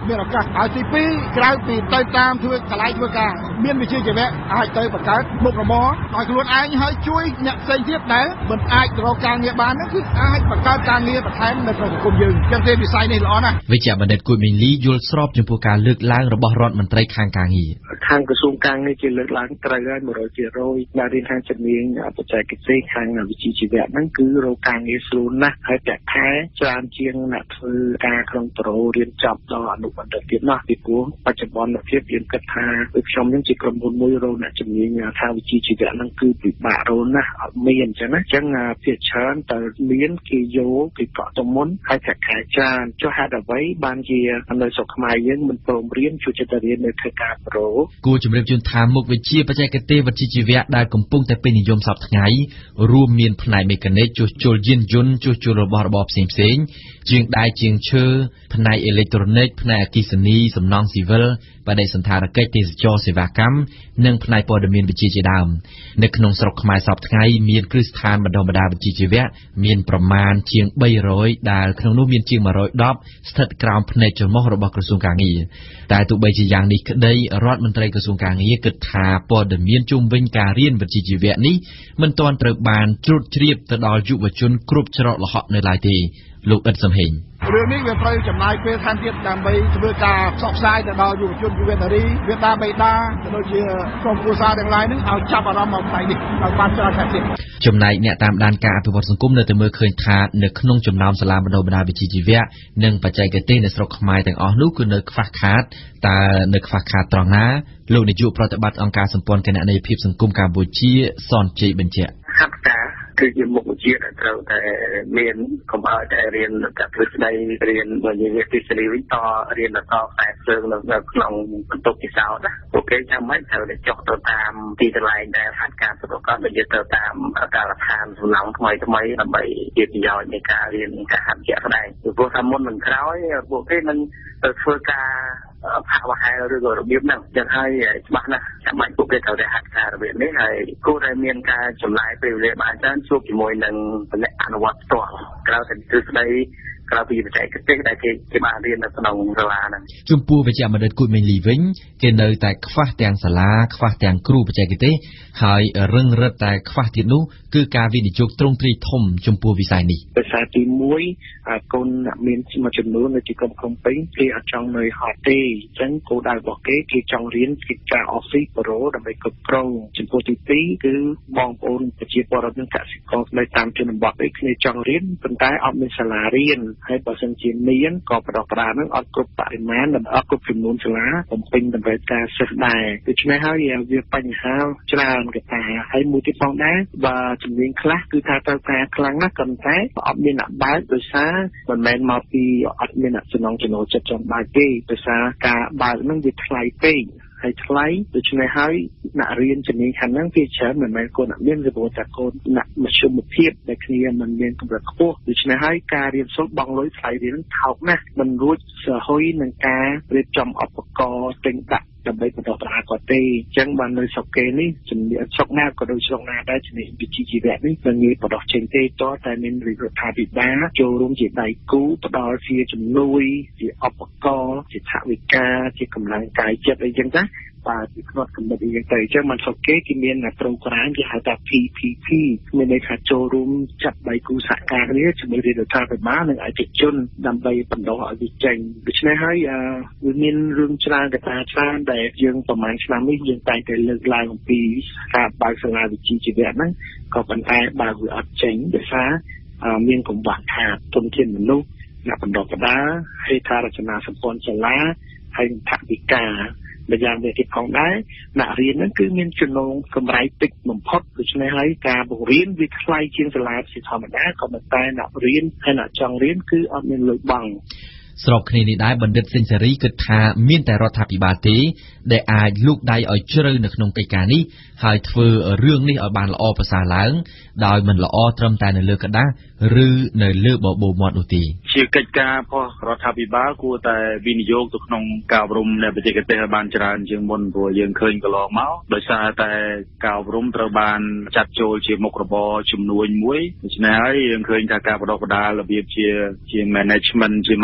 មានឱកាសហើយទីពីរក្រៅពីទៅតាមធ្វើកន្លែងធ្វើការមានវិជ្ជាជីវៈអាចទៅបង្កើតមុខរបរឲ្យខ្លួនឯងហើយជួយអ្នកផ្សេងទៀតដែលមិនអាចទៅរកការងារបានគឺអាចបង្កើតការងារបន្ថែមនៅក្នុងសង្គមយើងចឹងទេវិស័យនេះល្អណាស់វិជ្ជាបណ្ឌិតគួយមីងលីយល់ស្របចំពោះការលើកឡើងរបស់រដ្ឋមន្ត្រីខាងការងារខាងក្រសួងការងារជាលើកឡើងត្រូវហើយ một trăm phần trăm ដែលរៀនខាងជំនាញបច្ចេកទេសខាងវិជ្ជាជីវៈហ្នឹងគឺរកការងារស្រួលណាស់ហើយតែខែច្រើនជាងអ្នកធ្វើការក្នុងប្រូរៀនចប់ដល់អនុបណ្ឌិតទៀតណាស់ពីព្រោះបច្ចុប្បន្នភាពយើងគិតថាដូចខ្ញុំនឹងជាក្រុមហ៊ុនមួយរកអ្នកជំនាញខាងវិជ្ជាជីវៈហ្នឹងគឺពិបាករកណាស់អត់មានអញ្ចឹងណាអញ្ចឹងភាគច្រើនតើមានគេយកពីកក់ទៅមុនហើយតែខែច្រើនចុះហេតុអ្វីបានជានៅស្រុកខ្មែរយើងមិនព្រមរៀនជួយចិត្តរៀននៅធ្វើការប្រូគួរជំរាបជូនថាមុខវិជ្ជាបច្ចេកទេសវិជ្ជាជីវៈដែលកំពុងតែពេញនិយមសព្វថ្ងៃរួមមានផ្នែកមេកានិកជួសជុលយានយន្តជួសជុលរបស់របរផ្សេងផ្សេងជាងដែកជាងឈើផ្នែកអេឡិចត្រូនិកផ្នែកអគ្គិសនីសំណង់ស៊ីវិលបដិសណ្ឋារកិច្ចទេសចរសេវាកម្មនិងផ្នែកព័ត៌មានវិទ្យាជាដើមនៅក្នុងស្រុកខ្មែរសព្វថ្ងៃមានគ្រឹះស្ថានបណ្ដុះបណ្ដាលវិជ្ជាជីវៈមានប្រមាណជាងបីរយដែលក្នុងនោះមានជាងមួយរយដប់ស្ថិតក្រោមភ្នែកច្រមុះរបស់ក្រសួងការងារតែទោះបីជាយ៉ាងនេះក្តីរដ្ឋមន្ត្រីក្រសួងការងារគិតថាព័ត៌មានជុំវិញការរៀនវិជ្ជាជីវៈនេះមិនទាន់ត្រូវបានជ្រួតជ្រាបទៅដល់យុវជនគ្រប់ច្រកល្ហកនៅឡើយទេលោកអ៊ិតសំហេងរឿងនេះវាត្រូវចំណាយពេលថែមទៀតដើម្បីធ្វើការផ្សព្វផ្សាយទៅដល់យុវជនយុវនារីវាដាបេដាទៅដូចជាក្រុមគ្រួសារទាំងឡាយនេះឲ្យចាប់អារម្មណ៍មកផ្នែកនេះឲ្យបានច្រើនថែមទៀតចំណែកអ្នកតាមដានការអភិវឌ្ឍសង្គមនៅតែមើលឃើញថានៅក្នុងចំណោមសាលាបណ្ដុះបណ្ដាលវិជ្ជាជីវៈនិងបច្ចេកទេសនៅស្រុកខ្មែរទាំងអស់នោះគឺនៅខ្វះខាតតើនៅខ្វះខាតត្រង់ណាលោកនាយកប្រតិបត្តិអង្គការសម្ព័ន្ធគណនេយ្យភាពសង្គមកម្ពុជាសនជ័យបញ្ជាក់ហាត់ការគឺជាមុខវិជ្ជាដែលត្រូវតែមានកុំឲ្យតែរៀនតែទ្រឹស្ដីរៀនបើនិយាយពីទ្រឹស្ដីវិញតរៀនបន្តខ្សែភ្លើងនៅក្នុងបន្ទប់ពិសោធន៍ណាពួកគេចាំមិនត្រូវតែចុះទៅតាមទីកន្លែងដែលហាត់ការប្រកបដោយទៅតាមការដ្ឋានសំណង់ថ្មីថ្មីដើម្បីជាប្រយោជន៍នៃការរៀនការហាត់ជាក់ស្ដែងព្រោះថាមុននឹងក្រោយពួកគេនឹងទៅធ្វើការផាកវហែលឬក៏របៀបហ្នឹងចឹងហើយច្បាស់ណាស់ចាំបាច់ពួកគេត្រូវតែហាត់ការរបៀបនេះហើយគួរតែមានការចំណាយពេលវេលាបានច្រើនជួបជាមួយនឹងពលិអនុវត្តផ្ទាល់ក្រៅពីទ្រឹស្ដីក្រៅពីបច្ចេកទេសដែលគេគេបានរៀននៅក្នុងសាលាហ្នឹងចំពោះវិជ្ជាបណ្ឌិតគួយមេងលីវិញគេនៅតែខ្វះទាំងសាលាខ្វះទាំងគ្រូបច្ចេកទេសហើយរឹងរឹតតែខ្វះទៀតនោះគឺការវិនិយោគទ្រង់ទ្រាយធំចំពោះវិស័យនេះភាសាទីមួយកូនមានមួយចំនួននៅទីក្រុងភ្នំពេញគេអត់ចង់នៅហត់ទេអញ្ចឹងគោលដៅរបស់គេគេចង់រៀនកិច្ចការ Office Pro ដើម្បីគ្រប់គ្រងចំពោះទីពីរគឺបងប្អូនប្រជាពលរដ្ឋនិងកសិករនៅតាមជនបទឯគ្នាចង់រៀនប៉ុន្តែអត់មានសាលារៀនហើយបើសិនជាមានក៏បដិបដានឹងអត់គ្រប់បរិមាណនិងអត់គ្រប់ចំនួនសាលាបំពេញតម្រូវការសិស្សដែរដូច្នេះហើយវាបញ្ហាច្រើនកត្តាហើយមួយទៀតផងដែរបើជំនាញខ្លះគឺថាត្រូវការខ្លាំងណាស់ប៉ុន្តែអត់មានអ្នកបើកដោយសារមិនមែនមកពីអត់មានអ្នកចំណងចំណូលចិត្តចង់បើកទេដោយសារការបើកនឹងវាថ្លៃពេកហើយថ្លៃដូច្នេះហើយអ្នករៀនជំនាញខាងហ្នឹងវាច្រើនមិនមែនគាត់អ្នកមានរបបតែគាត់អ្នកមធ្យមភាពដែលគ្នាមិនមានកម្រិតខ្ពស់ដូច្នេះហើយការរៀនសូត្របង់លុយថ្លៃរៀនថោកណាស់មិនរួចសហុយនឹងការរៀបចំឧបករណ៍ទិញដាក់ដើម្បីបន្តប្រាគាត់ទេអញ្ចឹងបាននៅស្រុកគេនេះជំនាញស្រុកណាក៏ដូចស្រុកណាដែរជំនាញវិជ្ជាជីវៈនេះមិនងាយបដោះចេញទេតតែមានរដ្ឋាភិបាលចូលរួមជាដៃគូផ្ដល់ជាជំនួយជាឧបករណ៍ជាថវិកាជាកម្លាំងកាយចិត្តអីចឹងណាបាទពីផ្នត់កម្រិតអីចឹងទៅអញ្ចឹងមិនស្រុកគេគេមានប្រូក្រាមគេហៅថា P P P មានន័យថាចូលរួមចាត់ដៃគូសហការគ្នាជាមួយរដ្ឋាភិបាលនិងឯកជនដើម្បីបណ្ដុះឲ្យវាចេញដូច្នេះហើយវាមានរឿងច្រើនកត្តាច្រើនដែលយើងប្រហែលឆ្នាំនេះយើងតែងតែលើកឡើងអំពីការបើកសាលាវិជ្ជាជីវៈហ្នឹងក៏ប៉ុន្តែបើកវាអត់ចេញដោយសារមានកង្វះខាតទុនធានមនុស្សអ្នកបណ្ដុះបណ្ដាលហេដ្ឋារចនាសម្ព័ន្ធសាលាហើយថវិកាម្យ៉ាងទៀតផងដែរអ្នករៀនហ្នឹងគឺមានចំណងកម្រៃតិចបំផុតដូច្នេះហើយការបង្រៀនវាថ្លៃជាងសាលាជាធម្មតាក៏ប៉ុន្តែអ្នករៀនហើយអ្នកចង់រៀនគឺអត់មានលុយបង់ស្របគ្នានេះដែរបណ្ឌិតសេងសេរីគិតថាមានតែរដ្ឋាភិបាលទេដែលអាចលូកដៃឲ្យជ្រៅនៅក្នុងកិច្ចការនេះហើយធ្វើរឿងនេះឲ្យបានល្អប្រសើរឡើងដោយមិនល្អត្រឹមតែនៅលើក្តារឬនៅលើបបោមាត់នោះទេជាកិច្ចការរបស់រដ្ឋាភិបាលគួរតែវិនិយោគទៅក្នុងការអប់រំនៃបច្ចេកទេសឲ្យបានច្រើនជាងមុនព្រោះយើងឃើញកន្លងមកដោយសារតែការអប់រំត្រូវបានចាត់ចូលជាមុខរបរជំនួញមួយដូច្នេះហើយយើងឃើញថាការបណ្ដុះបណ្ដាលរបៀបជាជា management ជា marketing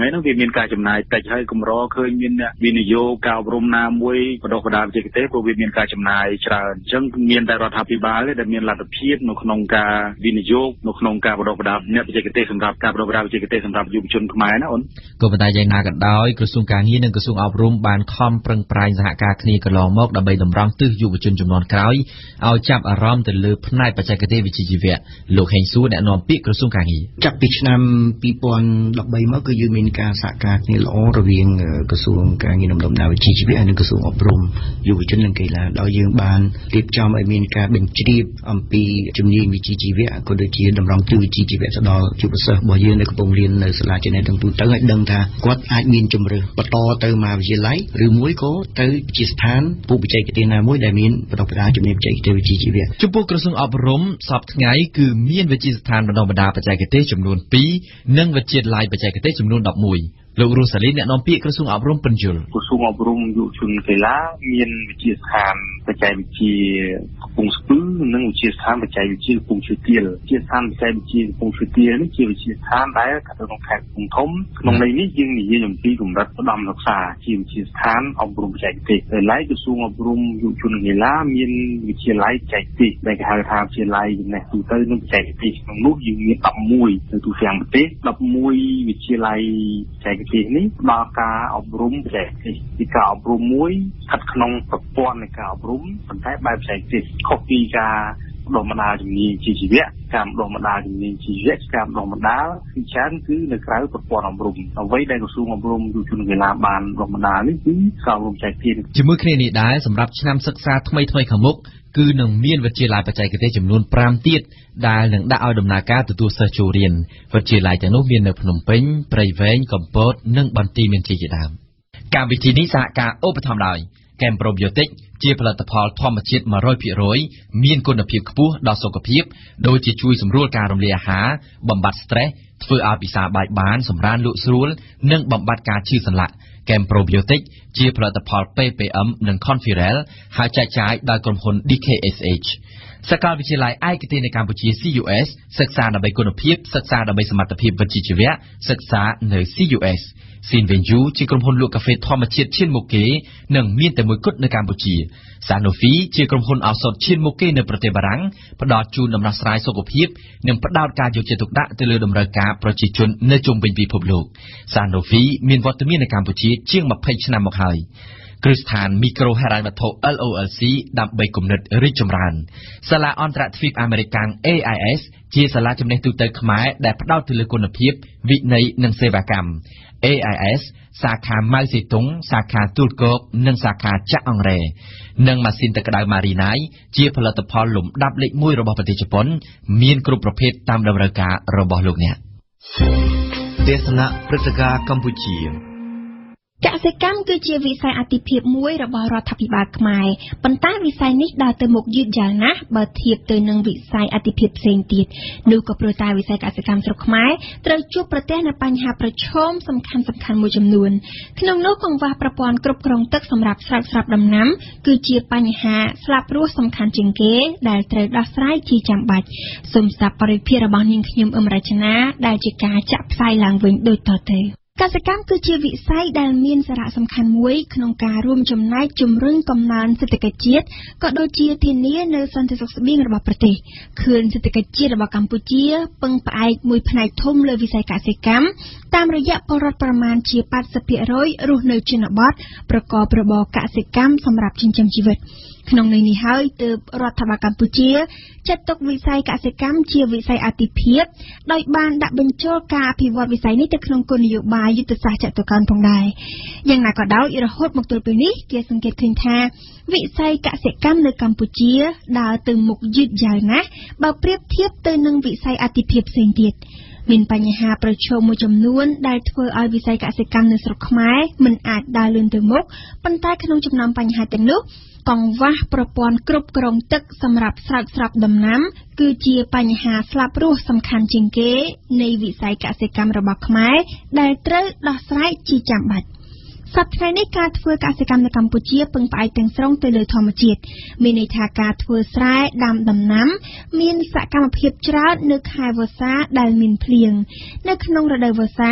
ហើយនោះវាមានការចំណាយតិចហើយកម្រឃើញមានអ្នកវិនិយោគការអប់រំណាមួយបណ្ដុះបណ្ដាលបច្ចេកទេសព្រោះវាមានការចំណាយច្រើនអញ្ចឹងមានតែរដ្ឋាភិបាលទេដែលមានលទ្ធភាពនៅក្នុងការវិនិយោគនៅក្នុងការបណ្ដុះបណ្ដាលអ្នកបច្ចេកទេសសម្រាប់ការបណ្ដុះបណ្ដាលបច្ចេកទេសសម្រាប់យុវជនខ្មែរណាអូនក៏ប៉ុន្តែយ៉ាងណាក៏ដោយក្រសួងការងារនិងក្រសួងអប់រំបានខំប្រឹងប្រែងសហការគ្នាកន្លងមកដើម្បីតម្រង់ទិសយុវជនជំនាន់ក្រោយឲ្យចាប់អារម្មណ៍ទៅលើផ្នែកបច្ចេកទេសវិជ្ជាជីវៈលោកហេងសួរអ្នកនាំពាក្យក្រសួងការងារចាប់ពីឆ្នាំពីរពាន់ដប់បីមកគឺយើងមានការសហការគ្នាល្អរវាងក្រសួងការងារនិងដំណើរវិជ្ជាជីវៈនិងក្រសួងអប់រំយុវជននិងកីឡាដោយយើងបានរៀបចំឲ្យមានការបញ្ជ្រាបអំពីជំនាញវិជ្ជាជីវៈក៏ដូចជាតម្រង់ទិសវិជ្ជាជីវៈទៅដល់យុវសិស្សរបស់យើងនៅកំពុងរៀននៅសាលាចំណេះទាំងទូទៅឲ្យដឹងថាគាត់អាចមានជំរឿនបន្តទៅមហាវិទ្យាល័យឬមួយក៏ទៅជាស្ថានពូបច្ចេកទេសណាមួយដែលមានបណ្ដុះបណ្ដាលជំនាញបច្ចេកទេសវិជ្ជាជីវៈចំពោះក្រសួងអប់រំសពថ្ងៃគឺមានវិទ្យាស្ថានបណ្ដុះបណ្ដាលបច្ចេកទេសចំនួនពីរនិងវិទ្យាល័យបច្ចេកទេសចំនួនដប់មួយលោករស់សាលីអ្នកនាំពាក្យក្រសួងអប់រំពន្យល់ក្រសួងអប់រំយុវជនកីឡាមានវិទ្យាស្ថានបច្ចេកវិទ្យាកំពង់ស្ពឺនិងវិទ្យាស្ថានបច្ចេកវិទ្យាកំពង់ឈើទាលវិទ្យាស្ថានបច្ចេកវិទ្យាកំពង់ឈើទាលនេះជាវិទ្យាស្ថានដែលស្ថិតក្នុងខេត្តកំពង់ធំក្នុងន័យនេះយើងនិយាយអំពីកម្រិតឧត្តមសិក្សាជាវិទ្យាស្ថានអប់រំបច្ចេកទេសហើយឡែកក្រសួងអប់រំយុវជនកីឡាមានវិទ្យាល័យបច្ចេកទេសដែលគេហៅថាវិទ្យាល័យចំណេះទូទៅនិងបច្ចេកទេសក្នុងនោះយើងមានដប់មួយនៅទូទាំងប្រទេសដប់មួយវិទ្យាល័យបច្ចេកទេសនេះដល់ការអប់រំបច្ចេកទេសពីការអប់រំមួយស្ថិតក្នុងប្រព័ន្ធនៃការអប់រំប៉ុន្តែបែបបច្ចេកទេសខុសពីការបណ្ដុះបណ្ដាលជំនាញជីវៈការបណ្ដុះបណ្ដាលជំនាញជីវៈការបណ្ដុះបណ្ដាលពីច្រើនគឺនៅក្រៅប្រព័ន្ធអប់រំអ្វីដែលក្រសួងអប់រំយុវជនកីឡាបានបណ្ដុះបណ្ដាលនេះគឺការអប់រំបច្ចេកទេសជាមួយគ្នានេះដែរសម្រាប់ឆ្នាំសិក្សាថ្មីថ្មីខាងមុខគឺនឹងមានវិទ្យាល័យបច្ចេកទេសចំនួនប្រាំទៀតដែលនឹងដាក់ឲ្យដំណើរការទទួលសិស្សចូលរៀនវិទ្យាល័យទាំងនោះមាននៅភ្នំពេញព្រៃវែងកំពតនិងបន្ទាយមានជ័យជាដើមកម្មវិធីនេះសហការឧបត្ថម្ភដោយកែមប្រូប៊ីយោទិកជាផលិតផលធម្មជាតិ một trăm phần trăm មានគុណភាពខ្ពស់ដល់សុខភាពដូចជាជួយសម្រួលការរំលាយអាហារបំបាត់ stress ធ្វើឲ្យពិសាបែកបានសម្រានលក់ស្រួលនិងបំបាត់ការឈឺសន្លាក់កែមប្រូប៊ីយោទិកជាផលិតផល P P M និង Conferel ហើយចែកចាយដោយក្រុមហ៊ុន D K S H សាកលវិទ្យាល័យឯកទេសនៅកម្ពុជា C U S សិក្សាដើម្បីគុណភាពសិក្សាដើម្បីសមត្ថភាពវិជ្ជាជីវៈសិក្សានៅ C U S Sinvenju ជាក្រុមហ៊ុនលក់កាហ្វេធម្មជាតិឈានមុខគេនិងមានតែមួយគត់នៅកម្ពុជា Sanofi ជាក្រុមហ៊ុនឱសថឈានមុខគេនៅប្រទេសបារាំងផ្ដល់ជូនដំណោះស្រាយសុខភាពនិងផ្ដោតការយកចិត្តទុកដាក់ទៅលើតម្រូវការប្រជាជននៅជុំវិញពិភពលោក Sanofi មានវត្តមាននៅកម្ពុជាជាងยี่สิบឆ្នាំមកហើយគ្រឹះស្ថានមីក្រូហិរញ្ញវត្ថុ L O L C ដើម្បីគំនិតរីកចម្រើនសាលាអន្តរទ្វីបអាមេរិក A I S ជាសាលាចំណេះទូទៅខ្មែរដែលផ្ដោតទៅលើគុណភាពវិន័យនិងសេវាកម្ម A I S សាខាម៉ៅសេតុងសាខាទូលគោកនិងសាខាចាក់អង្រែនិងម៉ាស៊ីនទឹកក្តៅម៉ារីណៃជាផលិតផលលំដាប់លេខមួយរបស់ប្រទេសជប៉ុនមានគ្រប់ប្រភេទតាមតម្រូវការរបស់លោកអ្នកទេសនាព្រឹត្តិការណ៍កម្ពុជាកសិកម្មគឺជាវិស័យអាទិភាពមួយរបស់រដ្ឋាភិបាលខ្មែរប៉ុន្តែវិស័យនេះដើរទៅមុខយឺតយ៉ាវណាស់បើធៀបទៅនឹងវិស័យអាទិភាពផ្សេងទៀតនោះក៏ព្រោះតែវិស័យកសិកម្មស្រុកខ្មែរត្រូវជួបប្រទះនូវបញ្ហាប្រឈមសំខាន់សំខាន់មួយចំនួនក្នុងនោះកង្វះប្រព័ន្ធគ្រប់គ្រងទឹកសម្រាប់ស្រោចស្រពដំណាំគឺជាបញ្ហាស្លាប់រស់សំខាន់ជាងគេដែលត្រូវដោះស្រាយជាចាំបាច់សូមស្ដាប់បរិភាគរបស់នាងខ្ញុំអឹមរចនាដែលជាការចាក់ផ្សាយឡើងវិញដូចតទៅកសិកម្មគឺជាវិស័យដែលមានសារៈសំខាន់មួយក្នុងការរួមចំណែកជំរុញកំណើនសេដ្ឋកិច្ចជាតិក៏ដូចជាធានានូវសន្តិសុខស្បៀងរបស់ប្រទេសខឿនសេដ្ឋកិច្ចជាតិរបស់កម្ពុជាពឹងផ្អែកមួយផ្នែកធំលើវិស័យកសិកម្មតាមរយៈពលរដ្ឋប្រមាណជា八十ភាគរយរស់នៅជនបទប្រកបរបរកសិកម្មសម្រាប់ចិញ្ចឹមជីវិតក្នុងន័យនេះហើយទើបរដ្ឋាភិបាលកម្ពុជាចាត់ទុកវិស័យកសិកម្មជាវិស័យអាទិភាពដោយបានដាក់បញ្ចូលការអភិវឌ្ឍវិស័យនេះទៅក្នុងគោលនយោបាយយុទ្ធសាស្ត្រចតុកោណផងដែរយ៉ាងណាក៏ដោយរហូតមកទល់ពេលនេះគេសង្កេតឃើញថាវិស័យកសិកម្មនៅកម្ពុជាដើរទៅមុខយឺតយ៉ាវណាស់បើប្រៀបធៀបទៅនឹងវិស័យអាទិភាពផ្សេងទៀតមានបញ្ហាប្រឈមមួយចំនួនដែលធ្វើឲ្យវិស័យកសិកម្មនៅស្រុកខ្មែរមិនអាចដើរលឿនទៅមុខប៉ុន្តែក្នុងចំណោមបញ្ហាទាំងនោះកង្វះប្រព័ន្ធគ្រប់គ្រងទឹកសម្រាប់ស្រោចស្រពដំណាំគឺជាបញ្ហាស្លាប់រស់សំខាន់ជាងគេនៃវិស័យកសិកម្មរបស់ខ្មែរដែលត្រូវដោះស្រាយជាចាំបាច់សប្តាហ៍នេះការធ្វើកសិកម្មនៅកម្ពុជាពឹងផ្អែកទាំងស្រុងទៅលើធម្មជាតិមានន័យថាការធ្វើស្រែដាំដំណាំមានសកម្មភាពច្រើននៅខែវស្សាដែលមានភ្លៀងនៅក្នុងរដូវវស្សា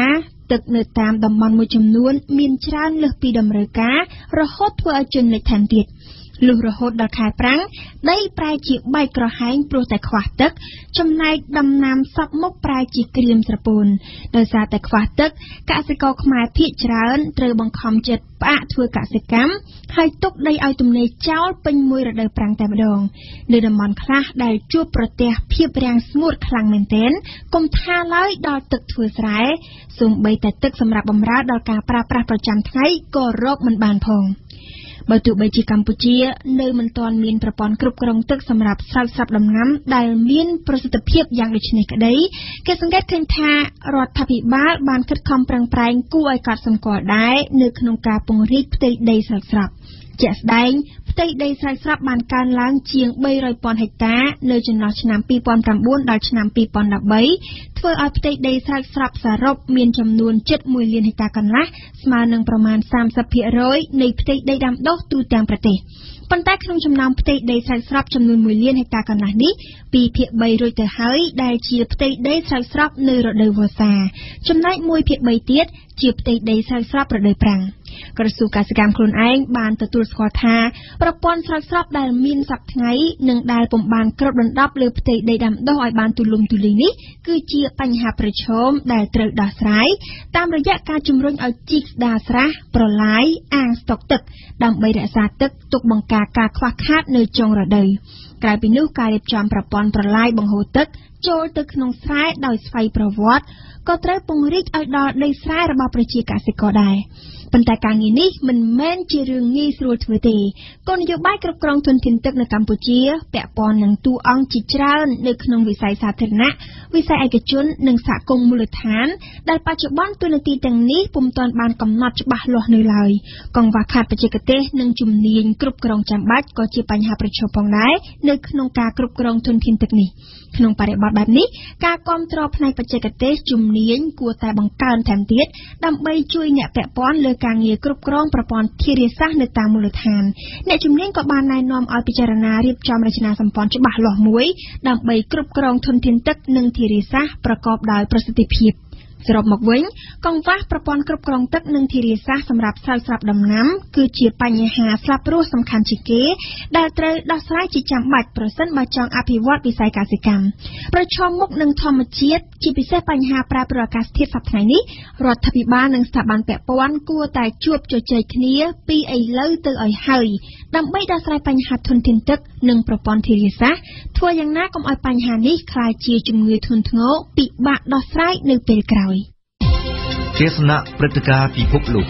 ទឹកនៅតាមតំបន់មួយចំនួនមានច្រើនលើសពីតម្រូវការរហូតធ្វើឲ្យជន់លិចថែមទៀតលុះរហូតដល់ខែប្រាំងដីប្រែជាបែកក្រហែងព្រោះតែខ្វះទឹកចំណែកដំណាំសពមុខប្រែជាក្រៀមស្រពោនដោយសារតែខ្វះទឹកកសិករខ្មែរភាគច្រើនត្រូវបង្ខំចិត្តផ្អាកធ្វើកសិកម្មហើយទុកដីឲ្យទំនេរចោលពេញមួយរដូវប្រាំងតែម្ដងនៅតំបន់ខ្លះដែលជួបប្រទះភាពរាំងស្ងួតខ្លាំងមែនទែនគុំថាឡើយដល់ទឹកធ្វើស្រែសូម្បីតែទឹកសម្រាប់បម្រើដល់ការប្រើប្រាស់ប្រចាំថ្ងៃក៏រកមិនបានផងបើទោះបីជាកម្ពុជានៅមិនទាន់មានប្រព័ន្ធគ្រប់គ្រងទឹកសម្រាប់ស្រោចស្រពដំណាំដែលមានប្រសិទ្ធភាពយ៉ាងដូចនេះក្តីគេសង្កេតឃើញថារដ្ឋាភិបាលបានខិតខំប្រឹងប្រែងគួរឲ្យកត់សម្គាល់ដែរនៅក្នុងការពង្រីកផ្ទៃដីស្រោចស្រពជាក់ស្ដែងផ្ទៃដីស្រោចស្រពបានកើនឡើងជាងបីរយពាន់ហិកតានៅចន្លោះឆ្នាំពីរពាន់ប្រាំបួនដល់ឆ្នាំពីរពាន់ដប់បីធ្វើឲ្យផ្ទៃដីស្រោចស្រពសរុបមានចំនួនជិតមួយលានហិកតាកន្លះស្មើនឹងប្រមាណសាមសិបភាគរយនៃផ្ទៃដីដាំដុះទូទាំងប្រទេសប៉ុន្តែក្នុងចំណោមផ្ទៃដីស្រោចស្រពចំនួនមួយលានហិកតាកន្លះនេះពីរភាគបីរួចទៅហើយដែលជាផ្ទៃដីស្រោចស្រពនៅរដូវវស្សាចំណែកមួយភាគបីទៀតជាផ្ទៃដីស្រោចស្រពរដូវប្រាំងក្រសួងកសិកម្មខ្លួនឯងបានទទួលស្គាល់ថាប្រព័ន្ធស្រោចស្រពដែលមានសប្តាហ៍ថ្ងៃនិងដែលពុំបានគ្របដណ្ដប់លើផ្ទៃដីដាំដុះឲ្យបានទូលំទូលាយនេះគឺជាបញ្ហាប្រឈមដែលត្រូវដោះស្រាយតាមរយៈការជំរុញឲ្យជីកស្ដារស្រះប្រឡាយអាងស្តុកទឹកដើម្បីរក្សាទឹកទុកបង្ការការខ្វះខាតនៅចុងរដូវក្រៅពីនោះការរៀបចំប្រព័ន្ធប្រឡាយបង្ហូរទឹកចូលទៅក្នុងស្រែដោយស្វ័យប្រវត្តិក៏ត្រូវពង្រីកឲ្យដល់ដីស្រែរបស់ប្រជាកសិករដែរប៉ុន្តែការងារនេះមិនមែនជារឿងងាយស្រួលធ្វើទេគោលនយោបាយគ្រប់គ្រងធនធានទឹកនៅកម្ពុជាពាក់ព័ន្ធនឹងតួអង្គជាច្រើននៅក្នុងវិស័យសាធារណៈវិស័យឯកជននិងសហគមន៍មូលដ្ឋានដែលបច្ចុប្បន្នទូនាទីទាំងនេះពុំទាន់បានកំណត់ច្បាស់លាស់នៅឡើយកង្វះខាតបច្ចេកទេសនិងជំនាញគ្រប់គ្រងចាំបាច់ក៏ជាបញ្ហាប្រឈមផងដែរនៅក្នុងការគ្រប់គ្រងធនធានទឹកនេះក្នុងបរិបទបែបនេះការគាំទ្រផ្នែកបច្ចេកទេសជំនាញគួរតែបង្កើនថែមទៀតដើម្បីជួយអ្នកពាក់ព័ន្ធលើការងារគ្រប់គ្រងប្រព័ន្ធធារាសាស្ត្រនៅតាមមូលដ្ឋានអ្នកជំនាញក៏បានណែនាំឲ្យពិចារណារៀបចំរចនាសម្ព័ន្ធច្បាស់លាស់មួយដើម្បីគ្រប់គ្រងធនធានទឹកនិងធារាសាស្ត្រប្រកបដោយប្រសិទ្ធភាពសរុបមកវិញកង្វះប្រព័ន្ធគ្រប់គ្រងទឹកនិងធារាសាស្ត្រសម្រាប់ស្រោចស្រពដំណាំគឺជាបញ្ហាស្លាប់រស់សំខាន់ជាងគេដែលត្រូវដោះស្រាយជាចាំបាច់ប្រសិនបើចង់អភិវឌ្ឍវិស័យកសិកម្មប្រឈមមុខនឹងធម្មជាតិជាពិសេសបញ្ហាប្រែប្រួលអាកាសធាតុសប្តាហ៍នេះរដ្ឋាភិបាលនិងស្ថាប័នពាក់ព័ន្ធគួរតែជួបជជែកគ្នាពីឥឡូវទៅឲ្យហើយដើម្បីដោះស្រាយបញ្ហាធនធានទឹកនិងប្រព័ន្ធធារាសាស្ត្រធ្វើយ៉ាងណាកុំឲ្យបញ្ហានេះក្លាយជាជំងឺធ្ងន់ធ្ងរពិបាកដោះស្រាយនៅពេលក្រោយទេសនាព្រឹត្តិការណ៍ពិភពលោក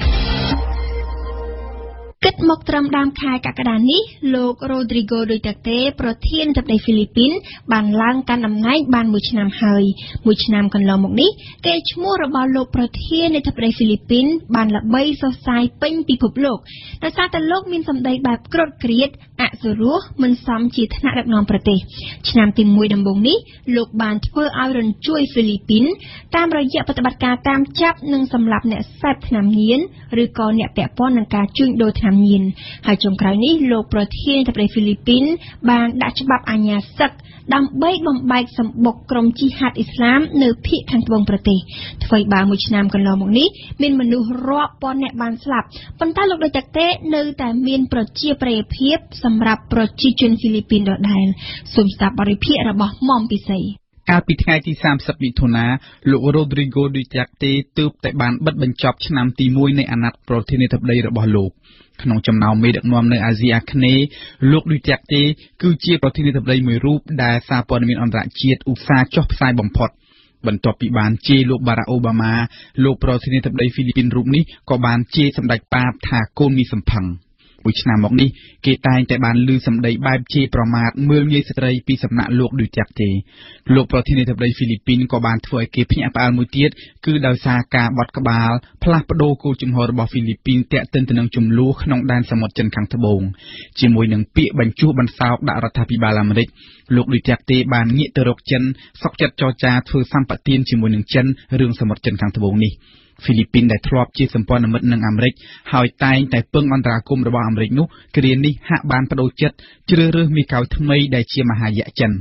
គិតមកត្រឹមដើមខែកក្កដានេះលោក Rodrigo Duterte ប្រធានាធិបតីហ្វីលីពីនបានឡើងកាន់តំណែងបានមួយឆ្នាំហើយមួយឆ្នាំកន្លងមកនេះកេរ្តិ៍ឈ្មោះរបស់លោកប្រធានាធិបតីហ្វីលីពីនបានល្បីសុសសាយពេញពិភពលោកដោយសារតែលោកមានសម្ដីបែបក្រត់ក្រៀតអសុរោះមិនសមជាថ្នាក់ដឹកនាំប្រទេសឆ្នាំទីមួយដំបូងនេះលោកបានធ្វើឲ្យរញ្ជួយហ្វីលីពីនតាមរយៈប្រតិបត្តិការតាមចាប់និងសម្លាប់អ្នកសេពថ្នាំញៀនឬក៏អ្នកពាក់ព័ន្ធនឹងការជួញដូរថ្នាំញៀនហើយចុងក្រោយនេះលោកប្រធានាធិបតីហ្វីលីពីនបានដាក់ច្បាប់អាញាសឹកដើម្បីបំបែកសម្បុកក្រុមជីហាតអ៊ីស្លាមនៅភាគខាងត្បូងប្រទេសថ្មីបើមួយឆ្នាំកន្លងមកនេះមានមនុស្សរាប់ពាន់នាក់បានស្លាប់ប៉ុន្តែលោកដូចតាក់ទេនៅតែមានប្រជាប្រិយភាពសម្រាប់ប្រជាជនហ្វីលីពីនដដែលសូមស្ដាប់បរិភាគរបស់មុំពិសីកាលពីថ្ងៃទីសាមសិបមិថុនាលោក Rodrigo Duterte ទើបតែបានបិទបញ្ចប់ឆ្នាំទីមួយនៃអាណត្តិប្រធានាធិបតីរបស់លោកក្នុងចំណោមមេដឹកនាំនៅអាស៊ីអាគ្នេយ៍លោក Duterte គឺជាប្រធានាធិបតីមួយរូបដែលសារព័ត៌មានអន្តរជាតិឧស្សាហ៍ចុះផ្សាយបំផុតបន្ទាប់ពីបានជេរលោក Barack Obama លោកប្រធានាធិបតីហ្វីលីពីនរូបនេះក៏បានជេរសម្ដេចប៉ាបថាកូនមីសំផឹងមួយឆ្នាំមកនេះគេតែងតែបានឮសម្ដីបែបជេរប្រមាថមើលងាយស្ត្រីពីសំណាក់លោក Duterte លោកប្រធានាធិបតីហ្វីលីពីនក៏បានធ្វើឲ្យគេភ្ញាក់ផ្អើលមួយទៀតគឺដោយសារការបត់ក្បាលផ្លាស់ប្ដូរគោលជំហររបស់ហ្វីលីពីនទាក់ទិនទៅនឹងចំនួនក្នុងដែនសមុទ្រចិនខាងត្បូងជាមួយនឹងពាក្យបញ្ជោះបន្សោកដាក់រដ្ឋាភិបាលអាមេរិកលោក Duterte បានងាកទៅរកចិនសុកចិត្តចរចាធ្វើសម្បទានជាមួយនឹងចិនរឿងសមុទ្រចិនខាងត្បូងនេះហ្វីលីពីនដែលធ្លាប់ជាសម្ព័ន្ធមិត្តនឹងអាមេរិកហើយតែងតែពឹងអន្តរាគមន៍របស់អាមេរិកនោះគ្រានេះហាក់បានបដូរចិត្តជ្រើសរើសមេកោយថ្មីដែលជាមហាយៈចិន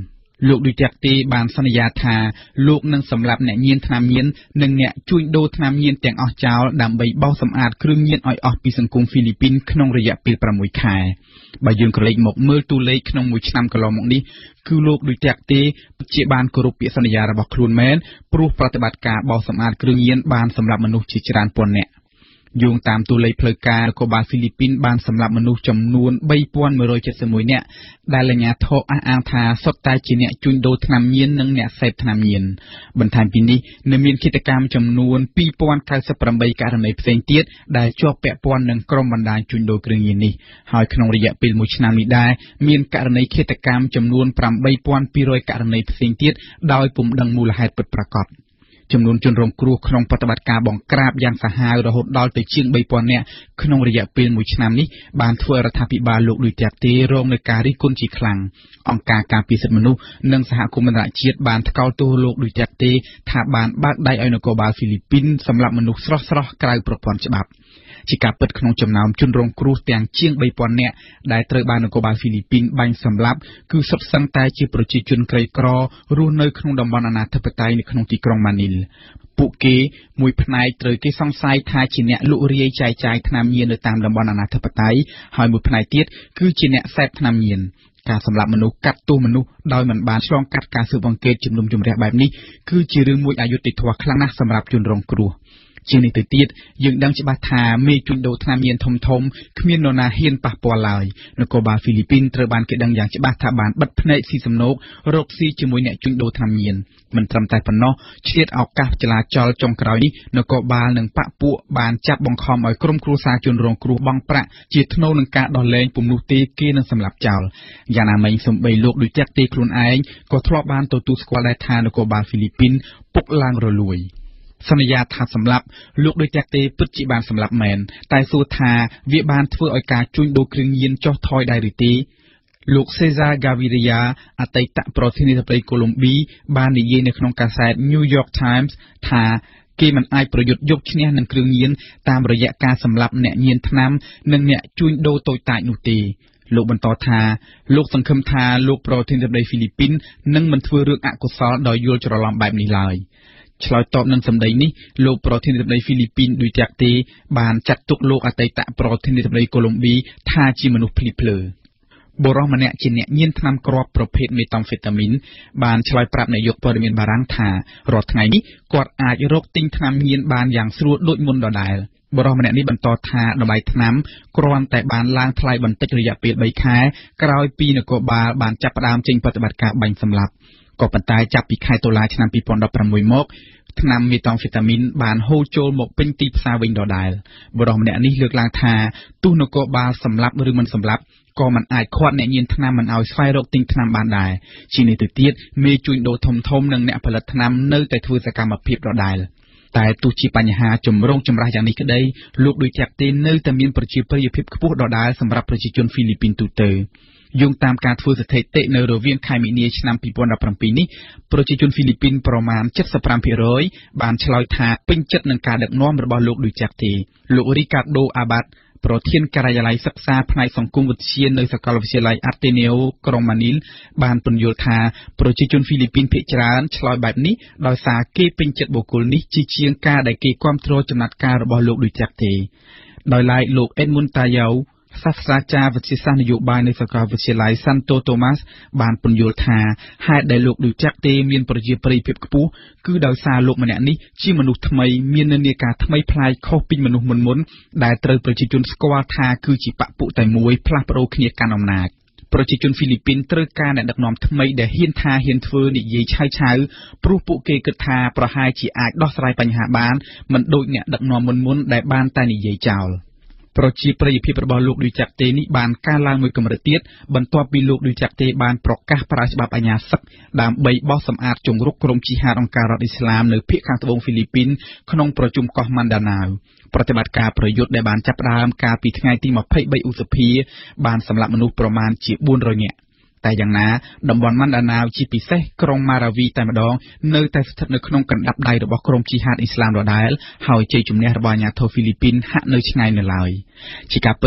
លោកឌូតេតេបានសន្យាថាលោកនឹងសម្លាប់អ្នកញៀនថ្នាំញៀននិងអ្នកជួញដូរថ្នាំញៀនទាំងអស់ចោលដើម្បីបោសសម្អាតគ្រឿងញៀនឲ្យអស់ពីសង្គមហ្វីលីពីនក្នុងរយៈពេលប្រាំមួយខែបើយើងក្រឡេកមកមើលតួលេខក្នុងមួយឆ្នាំកន្លងមកនេះគឺលោកឌូតេតេជាបានគោរពពាក្យសន្យារបស់ខ្លួនមែនព្រោះប្រតិបត្តិការបោសសម្អាតគ្រឿងញៀនបានសម្លាប់មនុស្សជាច្រើនពាន់នាក់យោងតាមតួលេខផ្លូវការនគរបាលហ្វីលីពីនបានសម្លាប់មនុស្សចំនួនបីពាន់មួយរយседមួយនាក់ដែលអាជ្ញាធរអះអាងថាសុទ្ធតែជាអ្នកជួញដូរថ្នាំញៀននិងអ្នកសេពថ្នាំញៀនបន្ថែមពីនេះនៅមានឃាតកម្មចំនួនពីរពាន់កៅសិបប្រាំបីករណីផ្សេងទៀតដែលជាប់ពាក់ព័ន្ធនឹងក្រុមបណ្ដាញជួញដូរគ្រឿងញៀននេះហើយក្នុងរយៈពេលមួយឆ្នាំនេះដែរមានករណីឃាតកម្មចំនួនប្រាំបីពាន់ពីររយករណីផ្សេងទៀតដោយពុំដឹងមូលហេតុពិតប្រាកដចំនួនជនរងគ្រោះក្នុងប្រតិបត្តិការបង្ក្រាបយ៉ាងសាហាវរហូតដល់ទៅជាងបីពាន់នាក់ក្នុងរយៈពេលមួយឆ្នាំនេះបានធ្វើរដ្ឋាភិបាលលោកឌូតេតេរងនឹងការរិះគន់ជាខ្លាំងអង្គការការពារសិទ្ធិមនុស្សនិងសហគមន៍អន្តរជាតិបានថ្កោលទោសលោកឌូតេតេថាបានបើកដៃឲ្យនគរបាលហ្វីលីពីនសម្លាប់មនុស្សស្រស់ស្រស់ក្រៅប្រព័ន្ធច្បាប់ជាការពិតក្នុងចំណោមជនរងគ្រោះទាំងជាងបីពាន់នាក់ដែលត្រូវបាននគរបាលហ្វីលីពីនបាញ់សម្លាប់គឺសុទ្ធសឹងតែជាប្រជាជនក្រីក្ររស់នៅក្នុងតំបន់អនាធិបតេយ្យនៅក្នុងទីក្រុងម៉ានីលពួកគេមួយផ្នែកត្រូវគេសង្ស័យថាជាអ្នកលក់រាយចែកចាយថ្នាំញៀននៅតាមតំបន់អនាធិបតេយ្យហើយមួយផ្នែកទៀតគឺជាអ្នកសេពថ្នាំញៀនការសម្លាប់មនុស្សកាត់ទោសមនុស្សដោយមិនបានឆ្លងកាត់ការស៊ើបអង្កេតជំនុំជម្រះបែបនេះគឺជារឿងមួយអយុត្តិធម៌ខ្លាំងណាស់សម្រាប់ជនរងគ្រោះជាងនេះទៅទៀតយើងដឹងច្បាស់ថាមេជួញដូរថ្នាំញៀនធំធំគ្មាននរណាហ៊ានប៉ះពាល់ឡើយនគរបាលហ្វីលីពីនត្រូវបានគេដឹងយ៉ាងច្បាស់ថាបានបិទភ្នែកស៊ីសំណូករកស៊ីជាមួយអ្នកជួញដូរថ្នាំញៀនមិនត្រឹមតែប៉ុណ្ណោះឆ្លៀតឱកាសចលាចលចុងក្រោយនេះនគរបាលនិងបកពួកបានចាប់បង្ខំឲ្យក្រុមគ្រួសារជនរងគ្រោះបង់ប្រាក់ជាថ្នូរនឹងការដោះលែងពុំនោះទេគេនឹងសម្លាប់ចោលយ៉ាងណាមិញសំបីលោកឌូតេតេខ្លួនឯងក៏ធ្លាប់បានទទួលស្គាល់ដែរថានគរបាលហ្វីលីពីនពុកឡើងរលួយសន្យាថាសម្លាប់លោកឌូតេតេពិតជាបានសម្លាប់មែនតែសួរថាវាបានធ្វើឲ្យការជួញដូរគ្រឿងញៀនចុះថយដែរឬទេលោកសេសាហ្គាវីរីយ៉ាអតីតប្រធានាធិបតីកូឡុំប៊ីបាននិយាយនៅក្នុងកាសែត New York Times ថាគេមិនអាចប្រយុទ្ធយកឈ្នះនឹងគ្រឿងញៀនតាមរយៈការសម្លាប់អ្នកញៀនថ្នាំនិងអ្នកជួញដូរតូចតាចនោះទេលោកបន្តថាលោកសង្ឃឹមថាលោកប្រធានាធិបតីហ្វីលីពីននឹងមិនធ្វើរឿងអកុសលដោយយល់ច្រឡំបែបនេះឡើយឆ្លើយតបនឹងសម្ដីនេះលោកប្រធានាធិបតីហ្វីលីពីនឌូតេតេបានចាត់ទុកលោកអតីតប្រធានាធិបតីកូឡុំប៊ីថាជាមនុស្សភ្លីភ្លើបុរសម្នាក់ជាអ្នកញៀនថ្នាំគ្រាប់ប្រភេទមេតាំហ្វេតាមីនបានឆ្លើយប្រាប់នាយកព័ត៌មានបារាំងថារាល់ថ្ងៃនេះគាត់អាចរកទិញថ្នាំញៀនបានយ៉ាងស្រួលដូចមុនដដែលបុរសម្នាក់នេះបន្តថាតម្លៃថ្នាំគ្រាន់តែបានឡើងថ្លៃបន្តិចរយៈពេលបីខែក្រោយពីនគរបាលបានចាប់ផ្ដើមចេញប្រតិបត្តិការបាញ់សម្លាប់ក៏ប៉ុន្តែចាប់ពីខែតុលាឆ្នាំពីរពាន់ដប់ប្រាំមួយមកថ្នាំមេតាំហ្វេតាមីនបានហូរចូលមកពេញទីផ្សារវិញដដែលបុរសម្នាក់នេះលើកឡើងថាទោះនគរបាលសម្លាប់ឬមិនសម្លាប់ក៏មិនអាចឃាត់អ្នកញៀនថ្នាំមិនឲ្យស្វែងរកទិញថ្នាំបានដែរជានេះទៅទៀតមេជួញដូរធំធំនិងអ្នកផលិតថ្នាំនៅតែធ្វើសកម្មភាពដដែលតែទោះជាបញ្ហាចម្រូងចម្រាសយ៉ាងនេះក្តីលោកឌូតេតេនៅតែមានប្រជាប្រិយភាពខ្ពស់ដដែលសម្រាប់ប្រជាជនហ្វីលីពីនទូទៅយោងតាមការធ្វើស្ថិតិនៅរវាងខែមីនាឆ្នាំពីរពាន់ដប់ប្រាំពីរនេះប្រជាជនហ្វីលីពីនប្រមាណ 칠십ប្រាំភាគរយ បានឆ្លើយថាពេញចិត្តនឹងការដឹកនាំរបស់លោកឌូតេតេលោករីកាដូអាបាតប្រធានការិយាល័យសិក្សាផ្នែកសង្គមវិទ្យានៅសាកលវិទ្យាល័យអាតេណេអូក្រុងម៉ានីលបានពន្យល់ថាប្រជាជនហ្វីលីពីនភាគច្រើនឆ្លើយបែបនេះដោយសារគេពេញចិត្តបុគ្គលនេះជាជាងការដែលគេគាំទ្រចំណាត់ការរបស់លោកឌូតេតេដោយឡែកលោកអេដមុនតាយ៉ៅសាស្ត្រាចារ្យវិទ្យាសាស្ត្រនយោបាយនៅសាកលវិទ្យាល័យ Santo Tomas បានពន្យល់ថាហេតុដែលលោកឌូតេតេមានប្រជាប្រិយភាពខ្ពស់គឺដោយសារលោកម្នាក់នេះជាមនុស្សថ្មីមាននិន្នាការថ្មីប្លែកខុសពីមនុស្សមុនមុនដែលត្រូវប្រជាជនស្គាល់ថាគឺជាបកពួកតែមួយផ្លាស់ប្ដូរគ្នាកាន់អំណាចប្រជាជនហ្វីលីពីនត្រូវការអ្នកដឹកនាំថ្មីដែលហ៊ានថាហ៊ានធ្វើនិយាយឆៅឆៅព្រោះពួកគេគិតថាប្រហែលជាអាចដោះស្រាយបញ្ហាបានមិនដូចអ្នកដឹកនាំមុនមុនដែលបានតែនិយាយចោលប្រជាប្រិយភាពរបស់លោកឌូតេតេនេះបានកើនឡើងមួយកម្រិតទៀតបន្ទាប់ពីលោកឌូតេតេបានប្រកាសប្រើច្បាប់អាជ្ញាសឹកដើម្បីបោះសម្អាតជំរុកក្រុមជីហាតអង្គការរដ្ឋអ៊ីស្លាមនៅភាគខាងត្បូងហ្វីលីពីនក្នុងប្រជុំកោះម៉ាន់ដាណាវប្រតិបត្តិការប្រយុទ្ធដែលបានចាប់ផ្ដើមកាលពីថ្ងៃទីម្ភៃបីឧសភាបានសម្លាប់មនុស្សប្រមាណជាបួនរយនាក់តែយ៉ាងណាតំបន់ម៉ាន់ដាណាវជាពិសេសក្រុងម៉ារ៉ាវីតែម្ដងនៅតែស្ថិតនៅក្នុងកណ្ដាប់ដៃរបស់ក្រុមជីហាតអ៊ីស្លាមដដែលហើយជ័យជំនះរបស់អាញាធរហ្វីលីពីនហាក់នៅឆ្ងាយនៅឡើយជាការពិត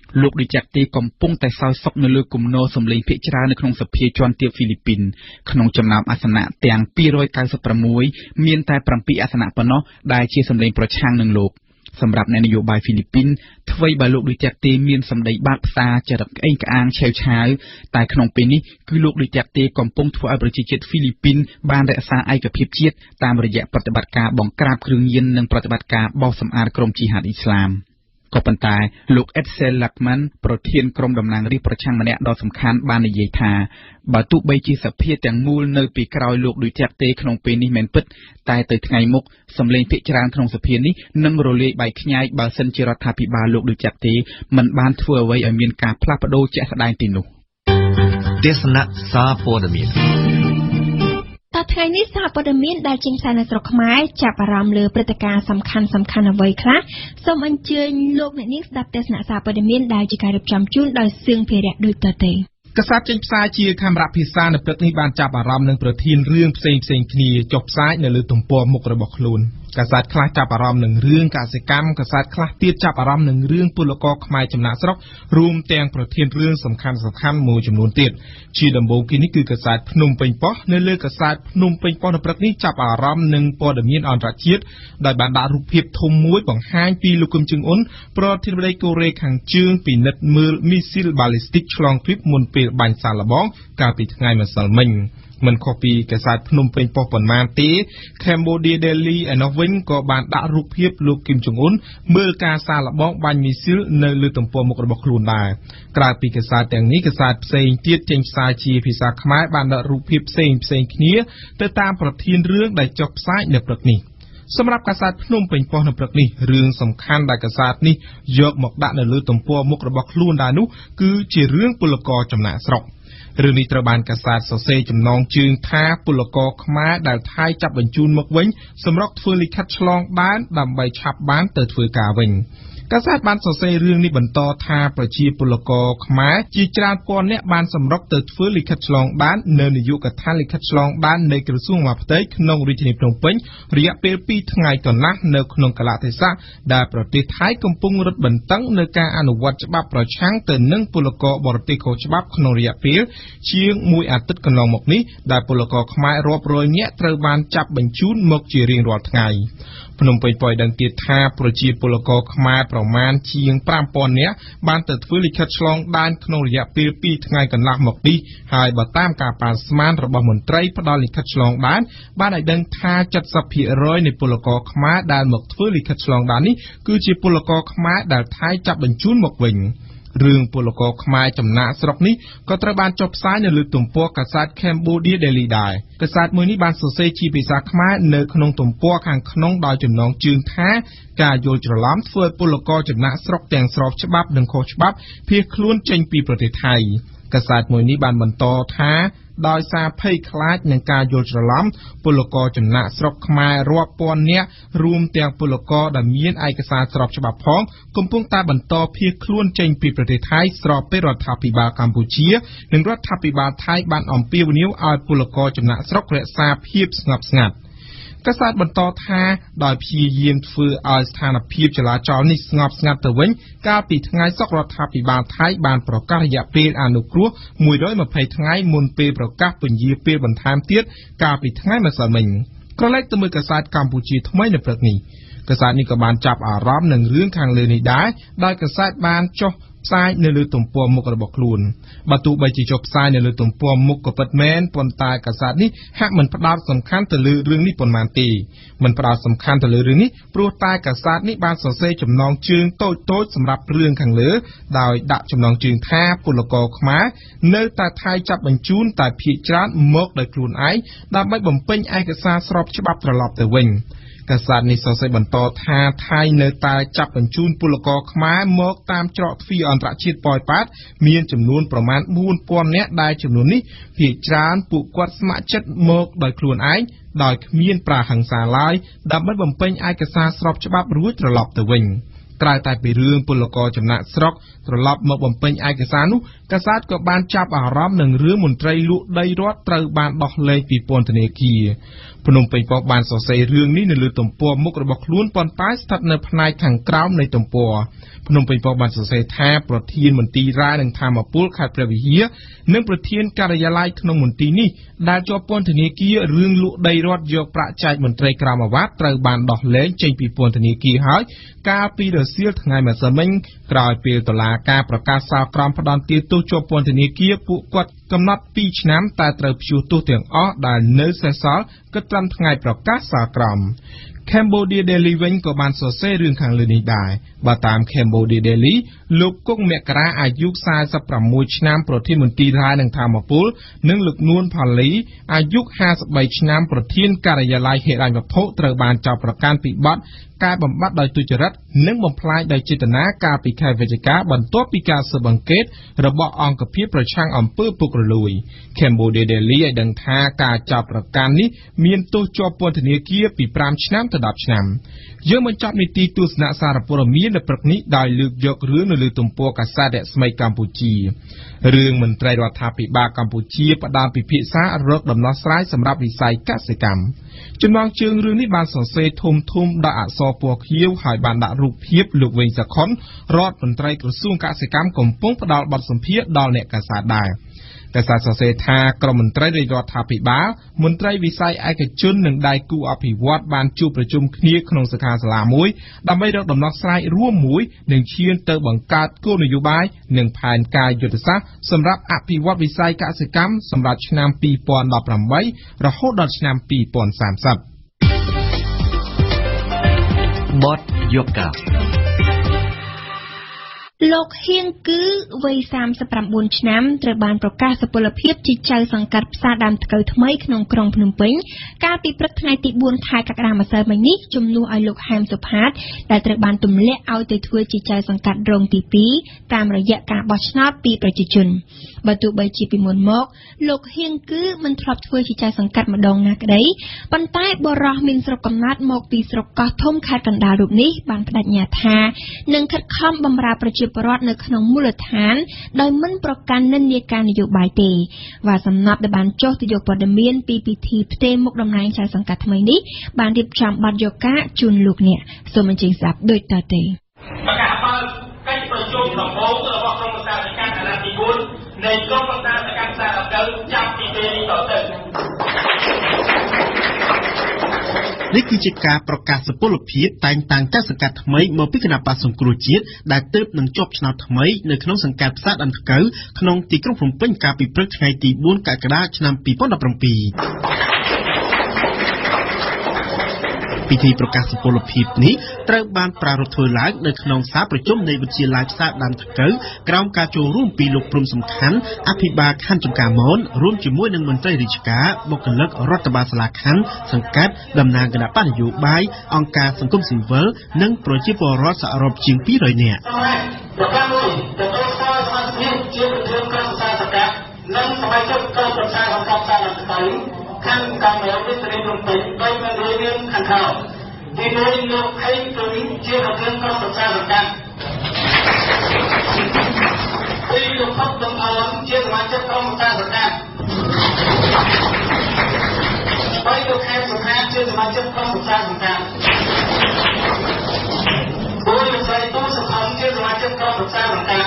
លោកដូចចាក់ទីកំពុងតែសោយសុខនៅលើគំនរសម្លេងភាគច្រើននៅក្នុងសភាជាន់ទាបហ្វីលីពីនក្នុងចំណោមអាសនៈទាំងពីររយកៅសិបប្រាំមួយមានតែប្រាំពីរអាសនៈប៉ុណ្ណោះដែលជាសម្លេងប្រឆាំងនឹងលោកសម្រាប់អ្នកនយោបាយហ្វីលីពីនថ្វីបើលោកដូចចាក់ទីមានសម្ដីបាក់ផ្សាចរិតក្អេងក្អាងឆេវឆាវតែក្នុងពេលនេះគឺលោកដូចចាក់ទីកំពុងធ្វើឲ្យប្រជាជាតិហ្វីលីពីនបានរក្សាឯកភាពជាតិតាមរយៈប្រតិបត្តិការបង្ក្រាបគ្រឿងញៀននិងប្រតិបត្តិការបោសសម្អាតក្រុមជីហាតអ៊ីស្លាមក៏ប៉ុន្តែលោក Edsel Lackman ប្រធានក្រុមតំណាងរាស្ត្រប្រឆាំងម្នាក់ដ៏សំខាន់បាននិយាយថាបើទោះបីជាសភាទាំងមូលនៅពីក្រោយលោកដូចចាក់ទេក្នុងពេលនេះមែនពិតតែទៅថ្ងៃមុខសម្លេងភាគច្រើនក្នុងសភានេះនឹងរលាយបែកខ្ញែកបើសិនជារដ្ឋាភិបាលលោកដូចចាក់ទេមិនបានធ្វើអ្វីឲ្យមានការផ្លាស់ប្ដូរជាក់ស្ដែងទីនោះទេសនាសារព័ត៌មានតថ្ងៃនេះសារព័ត៌មានដែលចេញផ្សាយនៅស្រុកខ្មែរចាប់អារម្មណ៍លើព្រឹត្តិការណ៍សំខាន់សំខាន់អ្វីខ្លះសូមអញ្ជើញលោកអ្នកនាងស្ដាប់ទស្សនាសារព័ត៌មានដែលជាការរៀបចំជូនដោយសឿងភារៈដូចតទៅកសែតចេញផ្សាយជាខេមរៈភាសានៅព្រឹកនេះបានចាប់អារម្មណ៍នឹងប្រធានរឿងផ្សេងផ្សេងគ្នាចុះផ្សាយនៅលើទំព័រមុខរបស់ខ្លួនកសែតខ្លះចាប់អារម្មណ៍នឹងរឿងកសិកម្មកសែតខ្លះទៀតចាប់អារម្មណ៍នឹងរឿងពលករខ្មែរចំណាក់ស្រុករួមទាំងប្រធានរឿងសំខាន់សំខាន់មួយចំនួនទៀតជាដំបូងគេនេះគឺកសែតភ្នំពេញប៉ុស្តិ៍នៅលើកសែតភ្នំពេញប៉ុស្តិ៍នៅព្រឹកនេះចាប់អារម្មណ៍នឹងព័ត៌មានអន្តរជាតិដោយបានដាក់រូបភាពធំមួយបង្ហាញពីលោកគឹមជឹងអ៊ុនប្រធានាធិបតីកូរ៉េខាងជើងពិនិត្យមើលមីស៊ីលបាល់លីស្ទិកឆ្លងទ្វីបមុនពេលបាញ់សាកល្បងកាលពីថ្ងៃម្សិលមិញមិនខុសពីកសែតភ្នំពេញប៉ុស្តិ៍ប៉ុន្មានទេ Cambodia Daily ឯនោះវិញក៏បានដាក់រូបភាពលោកគឹមជុងអ៊ុនមើលការសាកល្បងបាញ់មីស៊ីលនៅលើទំព័រមុខរបស់ខ្លួនដែរក្រៅពីកសែតទាំងនេះកសែតផ្សេងទៀតចេញផ្សាយជាភាសាខ្មែរបានដាក់រូបភាពផ្សេងផ្សេងគ្នាទៅតាមប្រធានរឿងដែលចុះផ្សាយនៅព្រឹកនេះសម្រាប់កសែតភ្នំពេញប៉ុស្តិ៍នៅព្រឹកនេះរឿងសំខាន់ដែលកសែតនេះយកមកដាក់នៅលើទំព័រមុខរបស់ខ្លួនដែរនោះគឺជារឿងពលករចំណាក់ស្រុករឿងនេះត្រូវបានកសែតសរសេរចំណងជើងថាពលករខ្មែរដែលថៃចាប់បញ្ជូនមកវិញសម្រុកធ្វើលិខិតឆ្លងដែនដើម្បីឆាប់បានទៅធ្វើការវិញកសែតបានសរសេររឿងនេះបន្តថាប្រជាពលករខ្មែរជាច្រើនពាន់នាក់បានសម្រុកទៅធ្វើលិខិតឆ្លងដែននៅនាយកដ្ឋានលិខិតឆ្លងដែននៃក្រសួងមហាផ្ទៃក្នុងរាជធានីភ្នំពេញរយៈពេលពីរថ្ងៃកន្លះនៅក្នុងកលៈទេសៈដែលប្រទេសថៃកំពុងរឹតបន្តឹងនៅការអនុវត្តច្បាប់ប្រឆាំងទៅនឹងពលករបរទេសខុសច្បាប់ក្នុងរយៈពេលជាងមួយអាទិត្យកន្លងមកនេះដែលពលករខ្មែររាប់រយនាក់ត្រូវបានចាប់បញ្ជូនមកជារៀងរាល់ថ្ងៃភ្នំពេញប៉ុយដឹងទៀតថាប្រជាពលករខ្មែរប្រមាណជាងប្រាំពាន់នាក់បានទៅធ្វើលិខិតឆ្លងដែនក្នុងរយៈពេលពីរថ្ងៃកន្លះមកនេះហើយបើតាមការប៉ាន់ស្មានរបស់មន្ត្រីផ្ដល់លិខិតឆ្លងដែនបានឲ្យដឹងថា เจ็ดสิบភាគរយ នៃពលករខ្មែរដែលមកធ្វើលិខិតឆ្លងដែននេះគឺជាពលករខ្មែរដែលថៃចាប់បញ្ជូនមកវិញរឿងពលករខ្មែរចំណាក់ស្រុកនេះក៏ត្រូវបានចុះផ្សាយនៅលើទំព័រកាសែត Cambodia Daily ដែរកាសែតមួយនេះបានសរសេរជាភាសាខ្មែរនៅក្នុងទំព័រខាងក្នុងដោយចំណងជើងថាការយល់ច្រឡំធ្វើឲ្យពលករចំណាក់ស្រុកទាំងស្របច្បាប់និងខុសច្បាប់ភៀសខ្លួនចេញពីប្រទេសថៃកាសែតមួយនេះបានបន្តថាដោយសារភ័យខ្លាចនឹងការយល់ច្រឡំពលករចំណាក់ស្រុកខ្មែររាប់ពាន់នាក់រួមទាំងពលករដែលមានឯកសារស្របច្បាប់ផងកំពុងតែបន្តភៀសខ្លួនចេញពីប្រទេសថៃស្របពេលរដ្ឋាភិបាលកម្ពុជានិងរដ្ឋាភិបាលថៃបានអំពាវនាវឲ្យពលករចំណាក់ស្រុករក្សាភាពស្ងប់ស្ងាត់កាសែតបន្តថាដោយព្យាយាមធ្វើឲ្យស្ថានភាពចលាចលនេះស្ងប់ស្ងាត់ទៅវិញកាលពីថ្ងៃសុក្ររដ្ឋាភិបាលថៃបានប្រកាសរយៈពេលអនុគ្រោះមួយរយម្ភៃថ្ងៃមុនពេលប្រកាសពន្យាពេលបន្ថែមទៀតកាលពីថ្ងៃម្សិលមិញក្រឡេកទៅមើលកាសែតកម្ពុជាថ្មីនៅព្រឹកនេះកាសែតនេះក៏បានចាប់អារម្មណ៍នឹងរឿងខាងលើនេះដែរដោយកាសែតបានចុះផ្សាយនៅលើទំព័រមុខរបស់ខ្លួនបើទោះបីជាចុះផ្សាយនៅលើទំព័រមុខក៏ពិតមែនប៉ុន្តែកាសែតនេះហាក់មិនផ្ដោតសំខាន់ទៅលើរឿងនេះប៉ុន្មានទេមិនផ្ដោតសំខាន់ទៅលើរឿងនេះព្រោះតែកាសែតនេះបានសរសេរចំណងជើងតូចតូចសម្រាប់រឿងខាងលើដោយដាក់ចំណងជើងថាពលករខ្មែរនៅតែថៃចាប់បញ្ជូនតែភាគច្រើនមកដោយខ្លួនឯងដើម្បីបំពេញឯកសារស្របច្បាប់ត្រឡប់ទៅវិញកាសែតនេះសរសេរបន្តថាថៃនៅតែចាប់បញ្ជូនពលករខ្មែរមកតាមច្រកទ្វារអន្តរជាតិប៉ោយប៉ែតមានចំនួនប្រមាណបួនពាន់នាក់ដែលចំនួននេះភាគច្រើនពួកគាត់ស្ម័គ្រចិត្តមកដោយខ្លួនឯងដោយគ្មានប្រាហិង្សាឡើយដើម្បីបំពេញឯកសារស្របច្បាប់រួចត្រឡប់ទៅវិញក្រៅតែពីរឿងពលករចំណាក់ស្រុកត្រឡប់មកបំពេញឯកសារនោះកាសែតក៏បានចាប់អារម្មណ៍នឹងរឿងមន្ត្រីលក់ដីរដ្ឋត្រូវបានដោះលែងពីពន្ធនាគារភ្នំពេញប៉ុស្តិ៍បានសរសេររឿងនេះនៅលើទំព័រមុខរបស់ខ្លួនប៉ុន្តែស្ថិតនៅផ្នែកខាងក្រោមនៃទំព័រភ្នំពេញប៉ុស្តិ៍បានសរសេរថាប្រធានមន្ទីររ៉ានិងធម្មពលខេត្តព្រះវិហារនិងប្រធានការិយាល័យក្នុងមន្ទីរនេះដែលជាប់ពន្ធនាគាររឿងលក់ដីរដ្ឋយកប្រាក់ចែកមន្ត្រីក្រមអាវ៉ាត់ត្រូវបានដោះលែងចេញពីពន្ធនាគារហើយកាលពីរសៀលថ្ងៃម្សិលមិញក្រោយពេលតុលាការប្រកាសសាលក្រមផ្ដន្ទាទោសជាប់ពន្ធនាគារពួកគាត់កំណត់ពីរឆ្នាំតែត្រូវព្យួរទោសទាំងអស់ដែលនៅសេសសល់គិតត្រឹមថ្ងៃប្រកាសសាលក្រម Cambodia Daily វិញក៏បានសរសេររឿងខាងលើនេះដែរបើតាម Cambodia Daily លោកគង់មករាអាយុសាសិបប្រាំមួយឆ្នាំប្រធានមន្ទីររ៉ានិងធម្មពលនិងលោកនួនផាលីអាយុហាសិបបីឆ្នាំប្រធានការិយាល័យហិរញ្ញវត្ថុត្រូវបានចោទប្រកាន់ពីបទកែបំបត្តិដោយទុច្ចរិតនិងបំផ្លាញដោយចេតនាកាលពីខែវិច្ឆិកាបន្ទាប់ពីការស៊ើបអង្កេតរបស់អង្គភាពប្រឆាំងអំពើពុករលួយ Cambodia Daily ឲ្យដឹងថាការចោទប្រកាន់នេះមានទោសជាប់ពន្ធនាគារពីប្រាំឆ្នាំទៅដប់ឆ្នាំយើងបញ្ចប់នីតិទស្សនៈសារព័ត៌មាននៅព្រឹកនេះដោយលើកយករឿងនៅលើទំព័រកាសែតរស្មីកម្ពុជារឿងមន្ត្រីរដ្ឋាភិបាលកម្ពុជាផ្ដាល់ពិភាក្សារកដំណោះស្រាយសម្រាប់វិស័យកសិកម្មចំណងជើងរឿងនេះបានសរសេរធំធំដាក់អក្សរពណ៌ខៀវហើយបានដាក់រូបភាពលោកវែងសខុនរដ្ឋមន្ត្រីក្រសួងកសិកម្មកំពុងផ្ដល់បទសម្ភាសន៍ដល់អ្នកកាសែតដែរកាសែតសរសេរថាក្រមមន្ត្រីរាជរដ្ឋាភិបាលមន្ត្រីវិស័យឯកជននិងដៃគូអភិវឌ្ឍបានជួបប្រជុំគ្នាក្នុងសិក្ខាសាលាមួយដើម្បីរកដំណោះស្រាយរួមមួយនិងឈានទៅបង្កើតគោលនយោបាយនិងផែនការយុទ្ធសាស្ត្រសម្រាប់អភិវឌ្ឍវិស័យកសិកម្មសម្រាប់ឆ្នាំពីរពាន់ដប់ប្រាំបីរហូតដល់ឆ្នាំពីរពាន់សាមសិបបទយកកាលោកហៀងគឺវ័យសាមសិបប្រាំបួនឆ្នាំត្រូវបានប្រកាសសុពលភាពជាចៅសង្កាត់ផ្សារដើមថ្កូវថ្មីក្នុងក្រុងភ្នំពេញកាលពីព្រឹកថ្ងៃទីបួនខែកក្កដាម្សិលមិញនេះជំនួសឲ្យលោកហែមសុផាតដែលត្រូវបានទម្លាក់ឲ្យទៅធ្វើជាចៅសង្កាត់រងទីពីរតាមរយៈការបោះឆ្នោតពីប្រជាជនបើទោះបីជាពីមុនមកលោកហៀងគឺមិនធ្លាប់ធ្វើជាចៅសង្កាត់ម្ដងណាក្តីប៉ុន្តែបរោះមានស្រុកកំណើតមកពីស្រុកកោះធំខេត្តកណ្ដាលរូបនេះបានបដិញ្ញាថានឹងខិតខំបម្រើប្រជាពលរដ្ឋនៅក្នុងមូលដ្ឋានដោយមិនប្រកាន់និន្នាការនយោបាយទេvàសំណប់ដែលបានចុះទៅយកព័ត៌មានពីពិធីផ្ទេរមុខតំណែងចៅសង្កាត់ថ្មីនេះបានរៀបចំបទយកការជូនលោកអ្នកសូមអញ្ជើញស្ដាប់ដូចតទៅប្រកាសបើកិច្ចប្រជុំដំបូងរបស់ក្រុមប្រឹក្សាសង្កាត់អាណត្តិទីបួននៃក្រុមប្រឹក្សាសង្កាត់ផ្សារដើមថ្កូវចាប់ពីពេលនេះតទៅនេះគឺជាការប្រកាសសុពលភាពតែងតាំងចៅសង្កាត់ថ្មីមកពីគណៈបក្សសង្គ្រោះជាតិដែលទើបនឹងជាប់ឆ្នោតថ្មីនៅក្នុងសង្កាត់ផ្សារដើមថ្កូវក្នុងទីក្រុងភ្នំពេញកាលពីព្រឹកថ្ងៃទីបួនកក្កដាឆ្នាំពីរពាន់ដប់ប្រាំពីរពិធីប្រកាសសុពលភាពនេះត្រូវបានប្រារព្ធធ្វើឡើងនៅក្នុងសាលប្រជុំនៃវិទ្យាល័យផ្សារដើមថ្កូវក្រោមការចូលរួមពីលោកព្រំសំខាន់អភិបាលខណ្ឌចំការមនរួមជាមួយនឹងមន្ត្រីរាជការបុគ្គលិករដ្ឋបាលសាលាខណ្ឌសង្កាត់តំណាងគណៈបកនយោបាយអង្គការសង្គមស៊ីវិលនិងប្រជាពលរដ្ឋសរុបជាងពីររយនាក់ប្រកាសមួយទទួលស្គាល់សមាជិកជាប្រធានក្រុមប្រឹក្សាសង្កាត់និងសមាជិកក្រុមប្រឹក្សាសង្កាត់ផ្សារដើមថ្កូវខណ្ឌកំណែវិទ្យាល័យភ្នំពេញដោយមានរៀបរៀងខាងក្រោមទីមួយលោកហេងគឺជាប្រធានក្រុមប្រឹក្សាសង្កាត់ពីលោកផុតតំអនជាសមាជិកក្រុមប្រឹក្សាសង្កាត់ហើយលោកខែសុខាជាសមាជិកក្រុមប្រឹក្សាសង្កាត់ហើយលោកស្រីទូសុខំជាសមាជិកក្រុមប្រឹក្សាសង្កាត់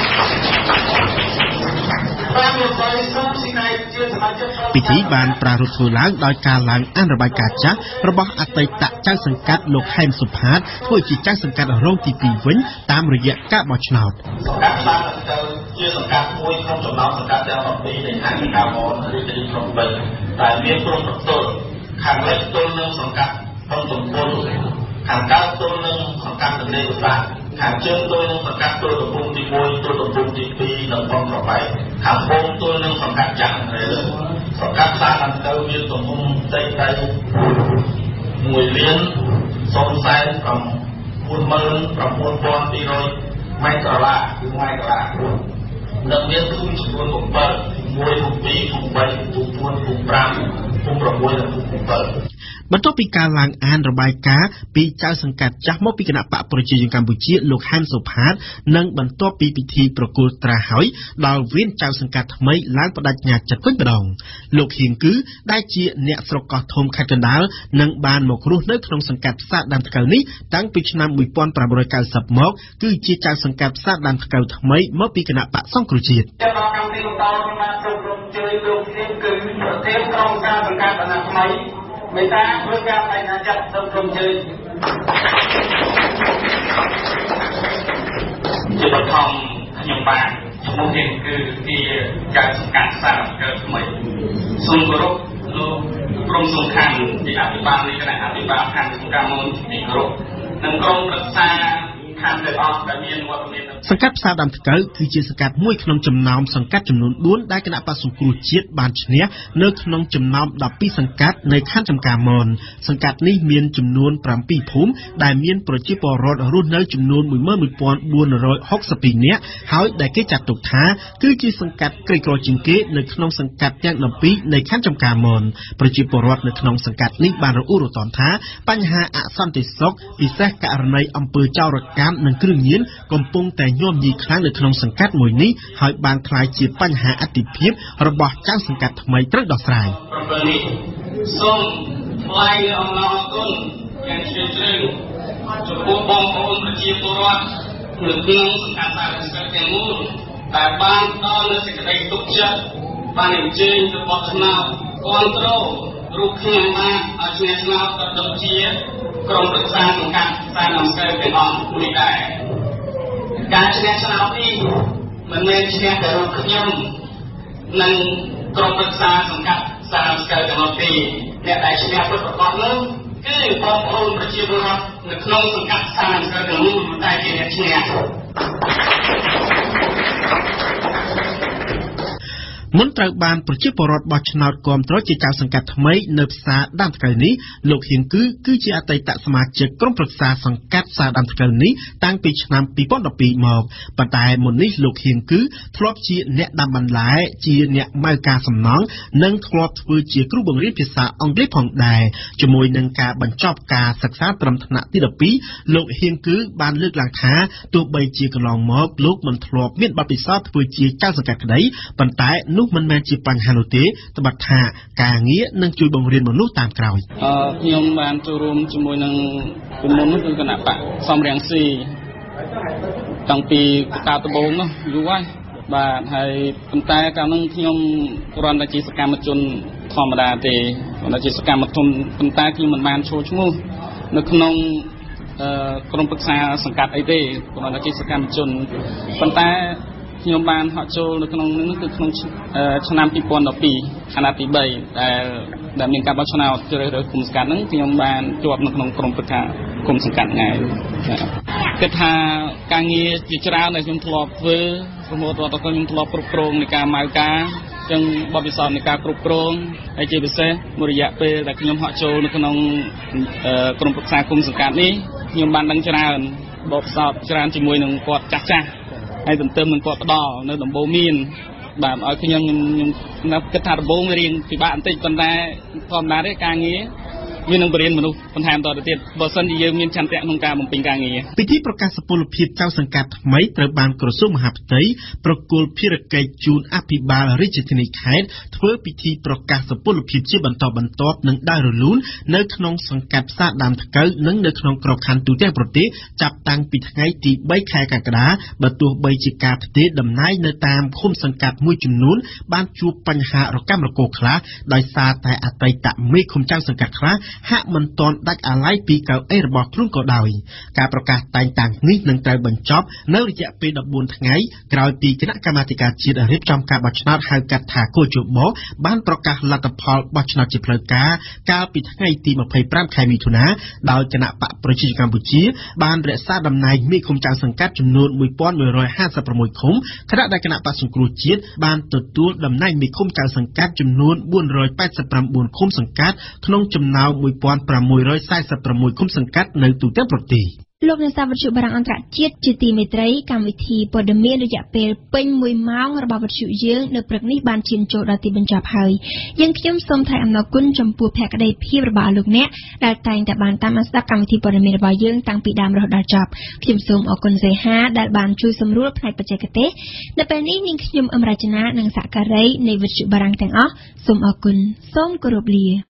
ពិធីបានប្រារព្ធធ្វើឡើងដោយការឡើងអានរបាយការណ៍ចាស់របស់អតីតចៅសង្កាត់លោកហែមសុផាតធ្វើជាចៅសង្កាត់រងទីពីរវិញតាមរយៈការបោះឆ្នោតសង្កាត់ផ្សារដើមថ្កូវជាសង្កាត់មួយក្នុងចំណោមសង្កាត់ទាំងប្រាំពីរនៃខណ្ឌចំការមនរាជធានីភ្នំពេញដែលមានព្រំប្រទល់ខាងលិចទល់នឹងសង្កាត់ព្រំទំពុលខាងកើតទល់នឹងសង្កាត់ទន្លេឧបាខាងជើងទល់នឹងសង្កាត់ទល់កំពង់ទីមួយទល់កំពង់ទីពីរនិងព្រំប្របែកខាងត្បូងទល់នឹងសង្កាត់ចាក់រែលសង្កាត់ផ្សារដើមថ្កូវមានទំហំផ្ទៃដីមួយលានសូមសែនប្រាំបួនម៉ឺនប្រាំបួនពាន់ពីររយម៉ែត្រក្រឡាគឺម៉ែត្រក្រឡានិងមានភូមិចំនួនbảyភូមិមួយភូមិពីរភូមិបីភូមិបួនភូមិប្រាំភូមិប្រាំមួយនិងភូមិbảy បន្ទាប់ពីការឡើងអានរបាយការណ៍ពីចៅសង្កាត់ចាស់មកពីគណៈបកប្រជាជនកម្ពុជាលោកហែមសុផាតនិងបន្ទាប់ពីពិធីប្រគល់ត្រាហើយដល់វៀនចៅសង្កាត់ថ្មីឡើងបដិញ្ញាចិត្តវិញម្ដងលោកហៀងគឺដែលជាអ្នកស្រុកកោះធំខេត្តកណ្ដាលនិងបានមករស់នៅក្នុងសង្កាត់ផ្សារដើមថ្កូវនេះតាំងពីឆ្នាំmột nghìn chín trăm chín mươiមកគឺជាចៅសង្កាត់ផ្សារដើមថ្កូវថ្មីមកពីគណៈបកសង្គ្រោះជាតិមេតាធ្វើការបញ្ញាចិត្តទៅក្រុមជើញជាបឋមខ្ញុំបានឈ្មោះនេះគឺជាចៅសង្កាត់សារកើតថ្មីសូមគោរពលោកក្រុមសំខាន់ទីអភិបាលនៃគណៈអភិបាលខណ្ឌសង្កាត់មុនទីគោរពនិងក្រុមប្រឹក្សាខាងទាំងអស់ដែលមានវត្តមានសង្កាត់ផ្សារដើមថ្កូវគឺជាសង្កាត់មួយក្នុងចំណោមសង្កាត់ចំនួនbốnដែលគណៈបក្សសង្គ្រោះជាតិបានឈ្នះនៅក្នុងចំណោមដប់ពីរសង្កាត់នៃខណ្ឌចំការមនសង្កាត់នេះមានចំនួនប្រាំពីរភូមិដែលមានប្រជាពលរដ្ឋរស់នៅចំនួនmột nghìn một trăm bốn mươi haiនាក់ហើយដែលគេចាត់ទុកថាគឺជាសង្កាត់ក្រីក្រជាងគេនៅក្នុងសង្កាត់ទាំង12នៃខណ្ឌចំការមនប្រជាពលរដ្ឋនៅក្នុងសង្កាត់នេះបានរអ៊ូរទាំថាបញ្ហាអសន្តិសុខពិសេសករណីអំពើចោរកម្មនិងគ្រឿងញៀនកំពុងតែញោមញីខ្លាំងនៅក្នុងសង្កាត់មួយនេះហើយបានក្លាយជាបញ្ហាអតិភិបរបស់ចៅសង្កាត់ថ្មីត្រូវដោះស្រាយសូមថ្លែងអំណរគុណយ៉ាងជ្រាលជ្រៅចំពោះបងប្អូនប្រជាពលរដ្ឋនៅក្នុងសង្កាត់សារសង្កាត់ទាំងមូលដែលបានផ្ដល់នូវសេចក្តីទុកចិត្តបានអញ្ជើញទៅបោះឆ្នោតគ្រប់គ្រងរូបខ្ញុំបានឲ្យឈ្នះឆ្នោតក៏ដូចជាក្រុមប្រឹក្សាសង្កាត់សារសង្កាត់ទាំងអស់នេះដែរការឈ្នះឆ្នោតនេះមិនមែនឈ្នះតែរូបខ្ញុំនិងក្រុមប្រឹក្សាសង្កាត់សារសង្កាត់ទាំងអស់ទេអ្នកដែលឈ្នះពិតប្រាកដនោះគឺបងប្អូនប្រជាពលរដ្ឋនៅក្នុងសង្កាត់សារសង្កាត់ទាំងមូលតែជាអ្នកឈ្នះមុនត្រូវបានប្រជាពលរដ្ឋបោះឆ្នោតគាំទ្រជាចៅសង្កាត់ថ្មីនៅផ្សារដើមថ្កូវនេះលោកហៀងគឺគឺជាអតីតសមាជិកក្រុមប្រឹក្សាសង្កាត់ផ្សារដើមថ្កូវនេះតាំងពីឆ្នាំពីរពាន់ដប់ពីរមកប៉ុន្តែមុននេះលោកហៀងគឺធ្លាប់ជាអ្នកដាំបន្លែជាអ្នកម៉ៅការសំណង់និងធ្លាប់ធ្វើជាគ្រូបង្រៀនភាសាអង់គ្លេសផងដែរជាមួយនឹងការបញ្ចប់ការសិក្សាត្រឹមថ្នាក់ទីដប់ពីរលោកហៀងគឺបានលើកឡើងថាទោះបីជាកន្លងមកលោកមិនធ្លាប់មានបទពិសោធន៍ធ្វើជាចៅសង្កាត់ក្តីប៉ុន្តែនោះមិនមែនជាបញ្ហានោះទេត្បិតថាការងារនឹងជួយបង្រៀនមនុស្សតាមក្រោយអឺខ្ញុំបានចូលរួមជាមួយនឹងពីមុននោះគឺគណៈបកសំរងស៊ីតាំងពីកាលដំបូងនោះយូរហើយបាទហើយប៉ុន្តែកាលនោះខ្ញុំគ្រាន់តែជាសកម្មជនធម្មតាទេគ្រាន់តែជាសកម្មជនប៉ុន្តែខ្ញុំមិនបានចូលឈ្មោះនៅក្នុងអឺក្រុមប្រឹក្សាសង្កាត់អីទេគ្រាន់តែជាសកម្មជនប៉ុន្តែខ្ញុំបានហត់ចូលនៅក្នុងនេះគឺក្នុងឆ្នាំពីរពាន់ដប់ពីរអាណត្តិទីបីដែលដែលមានការបោះឆ្នោតជ្រើសរើសគុំសង្កាត់ហ្នឹងខ្ញុំបានជាប់នៅក្នុងក្រុមប្រឹក្សាគុំសង្កាត់ថ្ងៃគិតថាការងារជាច្រើនដែលខ្ញុំធ្លាប់ធ្វើប្រមូលរដ្ឋខ្ញុំធ្លាប់គ្រប់គ្រងនៃការម៉ៅការចឹងបទពិសោធន៍នៃការគ្រប់គ្រងហើយជាពិសេសមួយរយៈពេលដែលខ្ញុំហត់ចូលនៅក្នុងក្រុមប្រឹក្សាគុំសង្កាត់នេះខ្ញុំបានដឹងច្រើនបទពិសោធន៍ច្រើនជាមួយនឹងគាត់ចាស់ចាស់ហើយទន្ទឹមនឹងគាត់ផ្ដល់នៅដំបូងមានបាទឲ្យខ្ញុំខ្ញុំខ្ញុំគិតថាដំបូងវារៀងពិបាកបន្តិចប៉ុន្តែធម្មតាទេការងារវានឹងបរិញ្ញាមនុស្សបន្ថែមតទៅទៀតបើសិនជាយើងមានឆន្ទៈក្នុងការបំពេញការងារពិធីប្រកាសសុពលភាពចៅសង្កាត់ថ្មីត្រូវបានក្រសួងមហាផ្ទៃប្រគល់ភារកិច្ចជូនអភិបាលរាជធានីខេត្តធ្វើពិធីប្រកាសសុពលភាពជាបន្តបន្ទាប់និងដើររលូននៅក្នុងសង្កាត់ផ្សារដើមថ្កូវនិងនៅក្នុងក្របខ័ណ្ឌទូទាំងប្រទេសចាប់តាំងពីថ្ងៃទីបីខែកក្កដាបើទោះបីជាការផ្ទេរតំណែងនៅតាមឃុំសង្កាត់មួយចំនួនបានជួបបញ្ហារកាំរកូរខ្លះដោយសារតែអតីតមេឃុំចៅសង្កាត់ខ្លះហាក់មិនទាន់ដាច់អាឡ័យពីកៅអីរបស់ខ្លួនក៏ដោយការប្រកាសតែងតាំងនេះនឹងត្រូវបញ្ចប់នៅរយៈពេលដប់បួនថ្ងៃក្រោយពីគណៈកម្មាធិការជាតិរៀបចំការបោះឆ្នោតហៅកាត់ថាកោជបបានប្រកាសលទ្ធផលបោះឆ្នោតជាផ្លូវការកាលពីថ្ងៃទីម្ភៃប្រាំខែមិថុនាដោយគណៈបកប្រជាជនកម្ពុជាបានរក្សាតំណែងមេឃុំចៅសង្កាត់ចំនួនmột nghìn một trăm hai mươi sáuឃុំខណៈដែលគណៈបកសង្គ្រោះជាតិបានទទួលតំណែងមេឃុំចៅសង្កាត់ចំនួនbốn trăm tám mươi chínឃុំសង្កាត់ក្នុងចំណោមmột nghìn sáu trăm bốn mươi sáuឃុំសង្កាត់នៅទូទាំងប្រទេសលោកអ្នកសាវត្ថុបារាំងអន្តរជាតិជាទីមេត្រីកម្មវិធីព័ត៌មានរយៈពេលពេញមួយម៉ោងរបស់វិទ្យុយើងនៅព្រឹកនេះបានឈានចូលដល់ទីបញ្ចប់ហើយយើងខ្ញុំសូមថ្លែងអំណរគុណចំពោះភក្ដីភាពរបស់លោកអ្នកដែលតែងតែបានតាមស្ដាប់កម្មវិធីព័ត៌មានរបស់យើងតាំងពីដើមរហូតដល់ចប់ខ្ញុំសូមអរគុណសេហាដែលបានជួយសម្រួលផ្នែកបច្ចេកទេសនៅពេលនេះនាងខ្ញុំអមរជនានិងសហការីនៃវិទ្យុបារាំងទាំងអស់សូមអរគុណសូមគោរពលា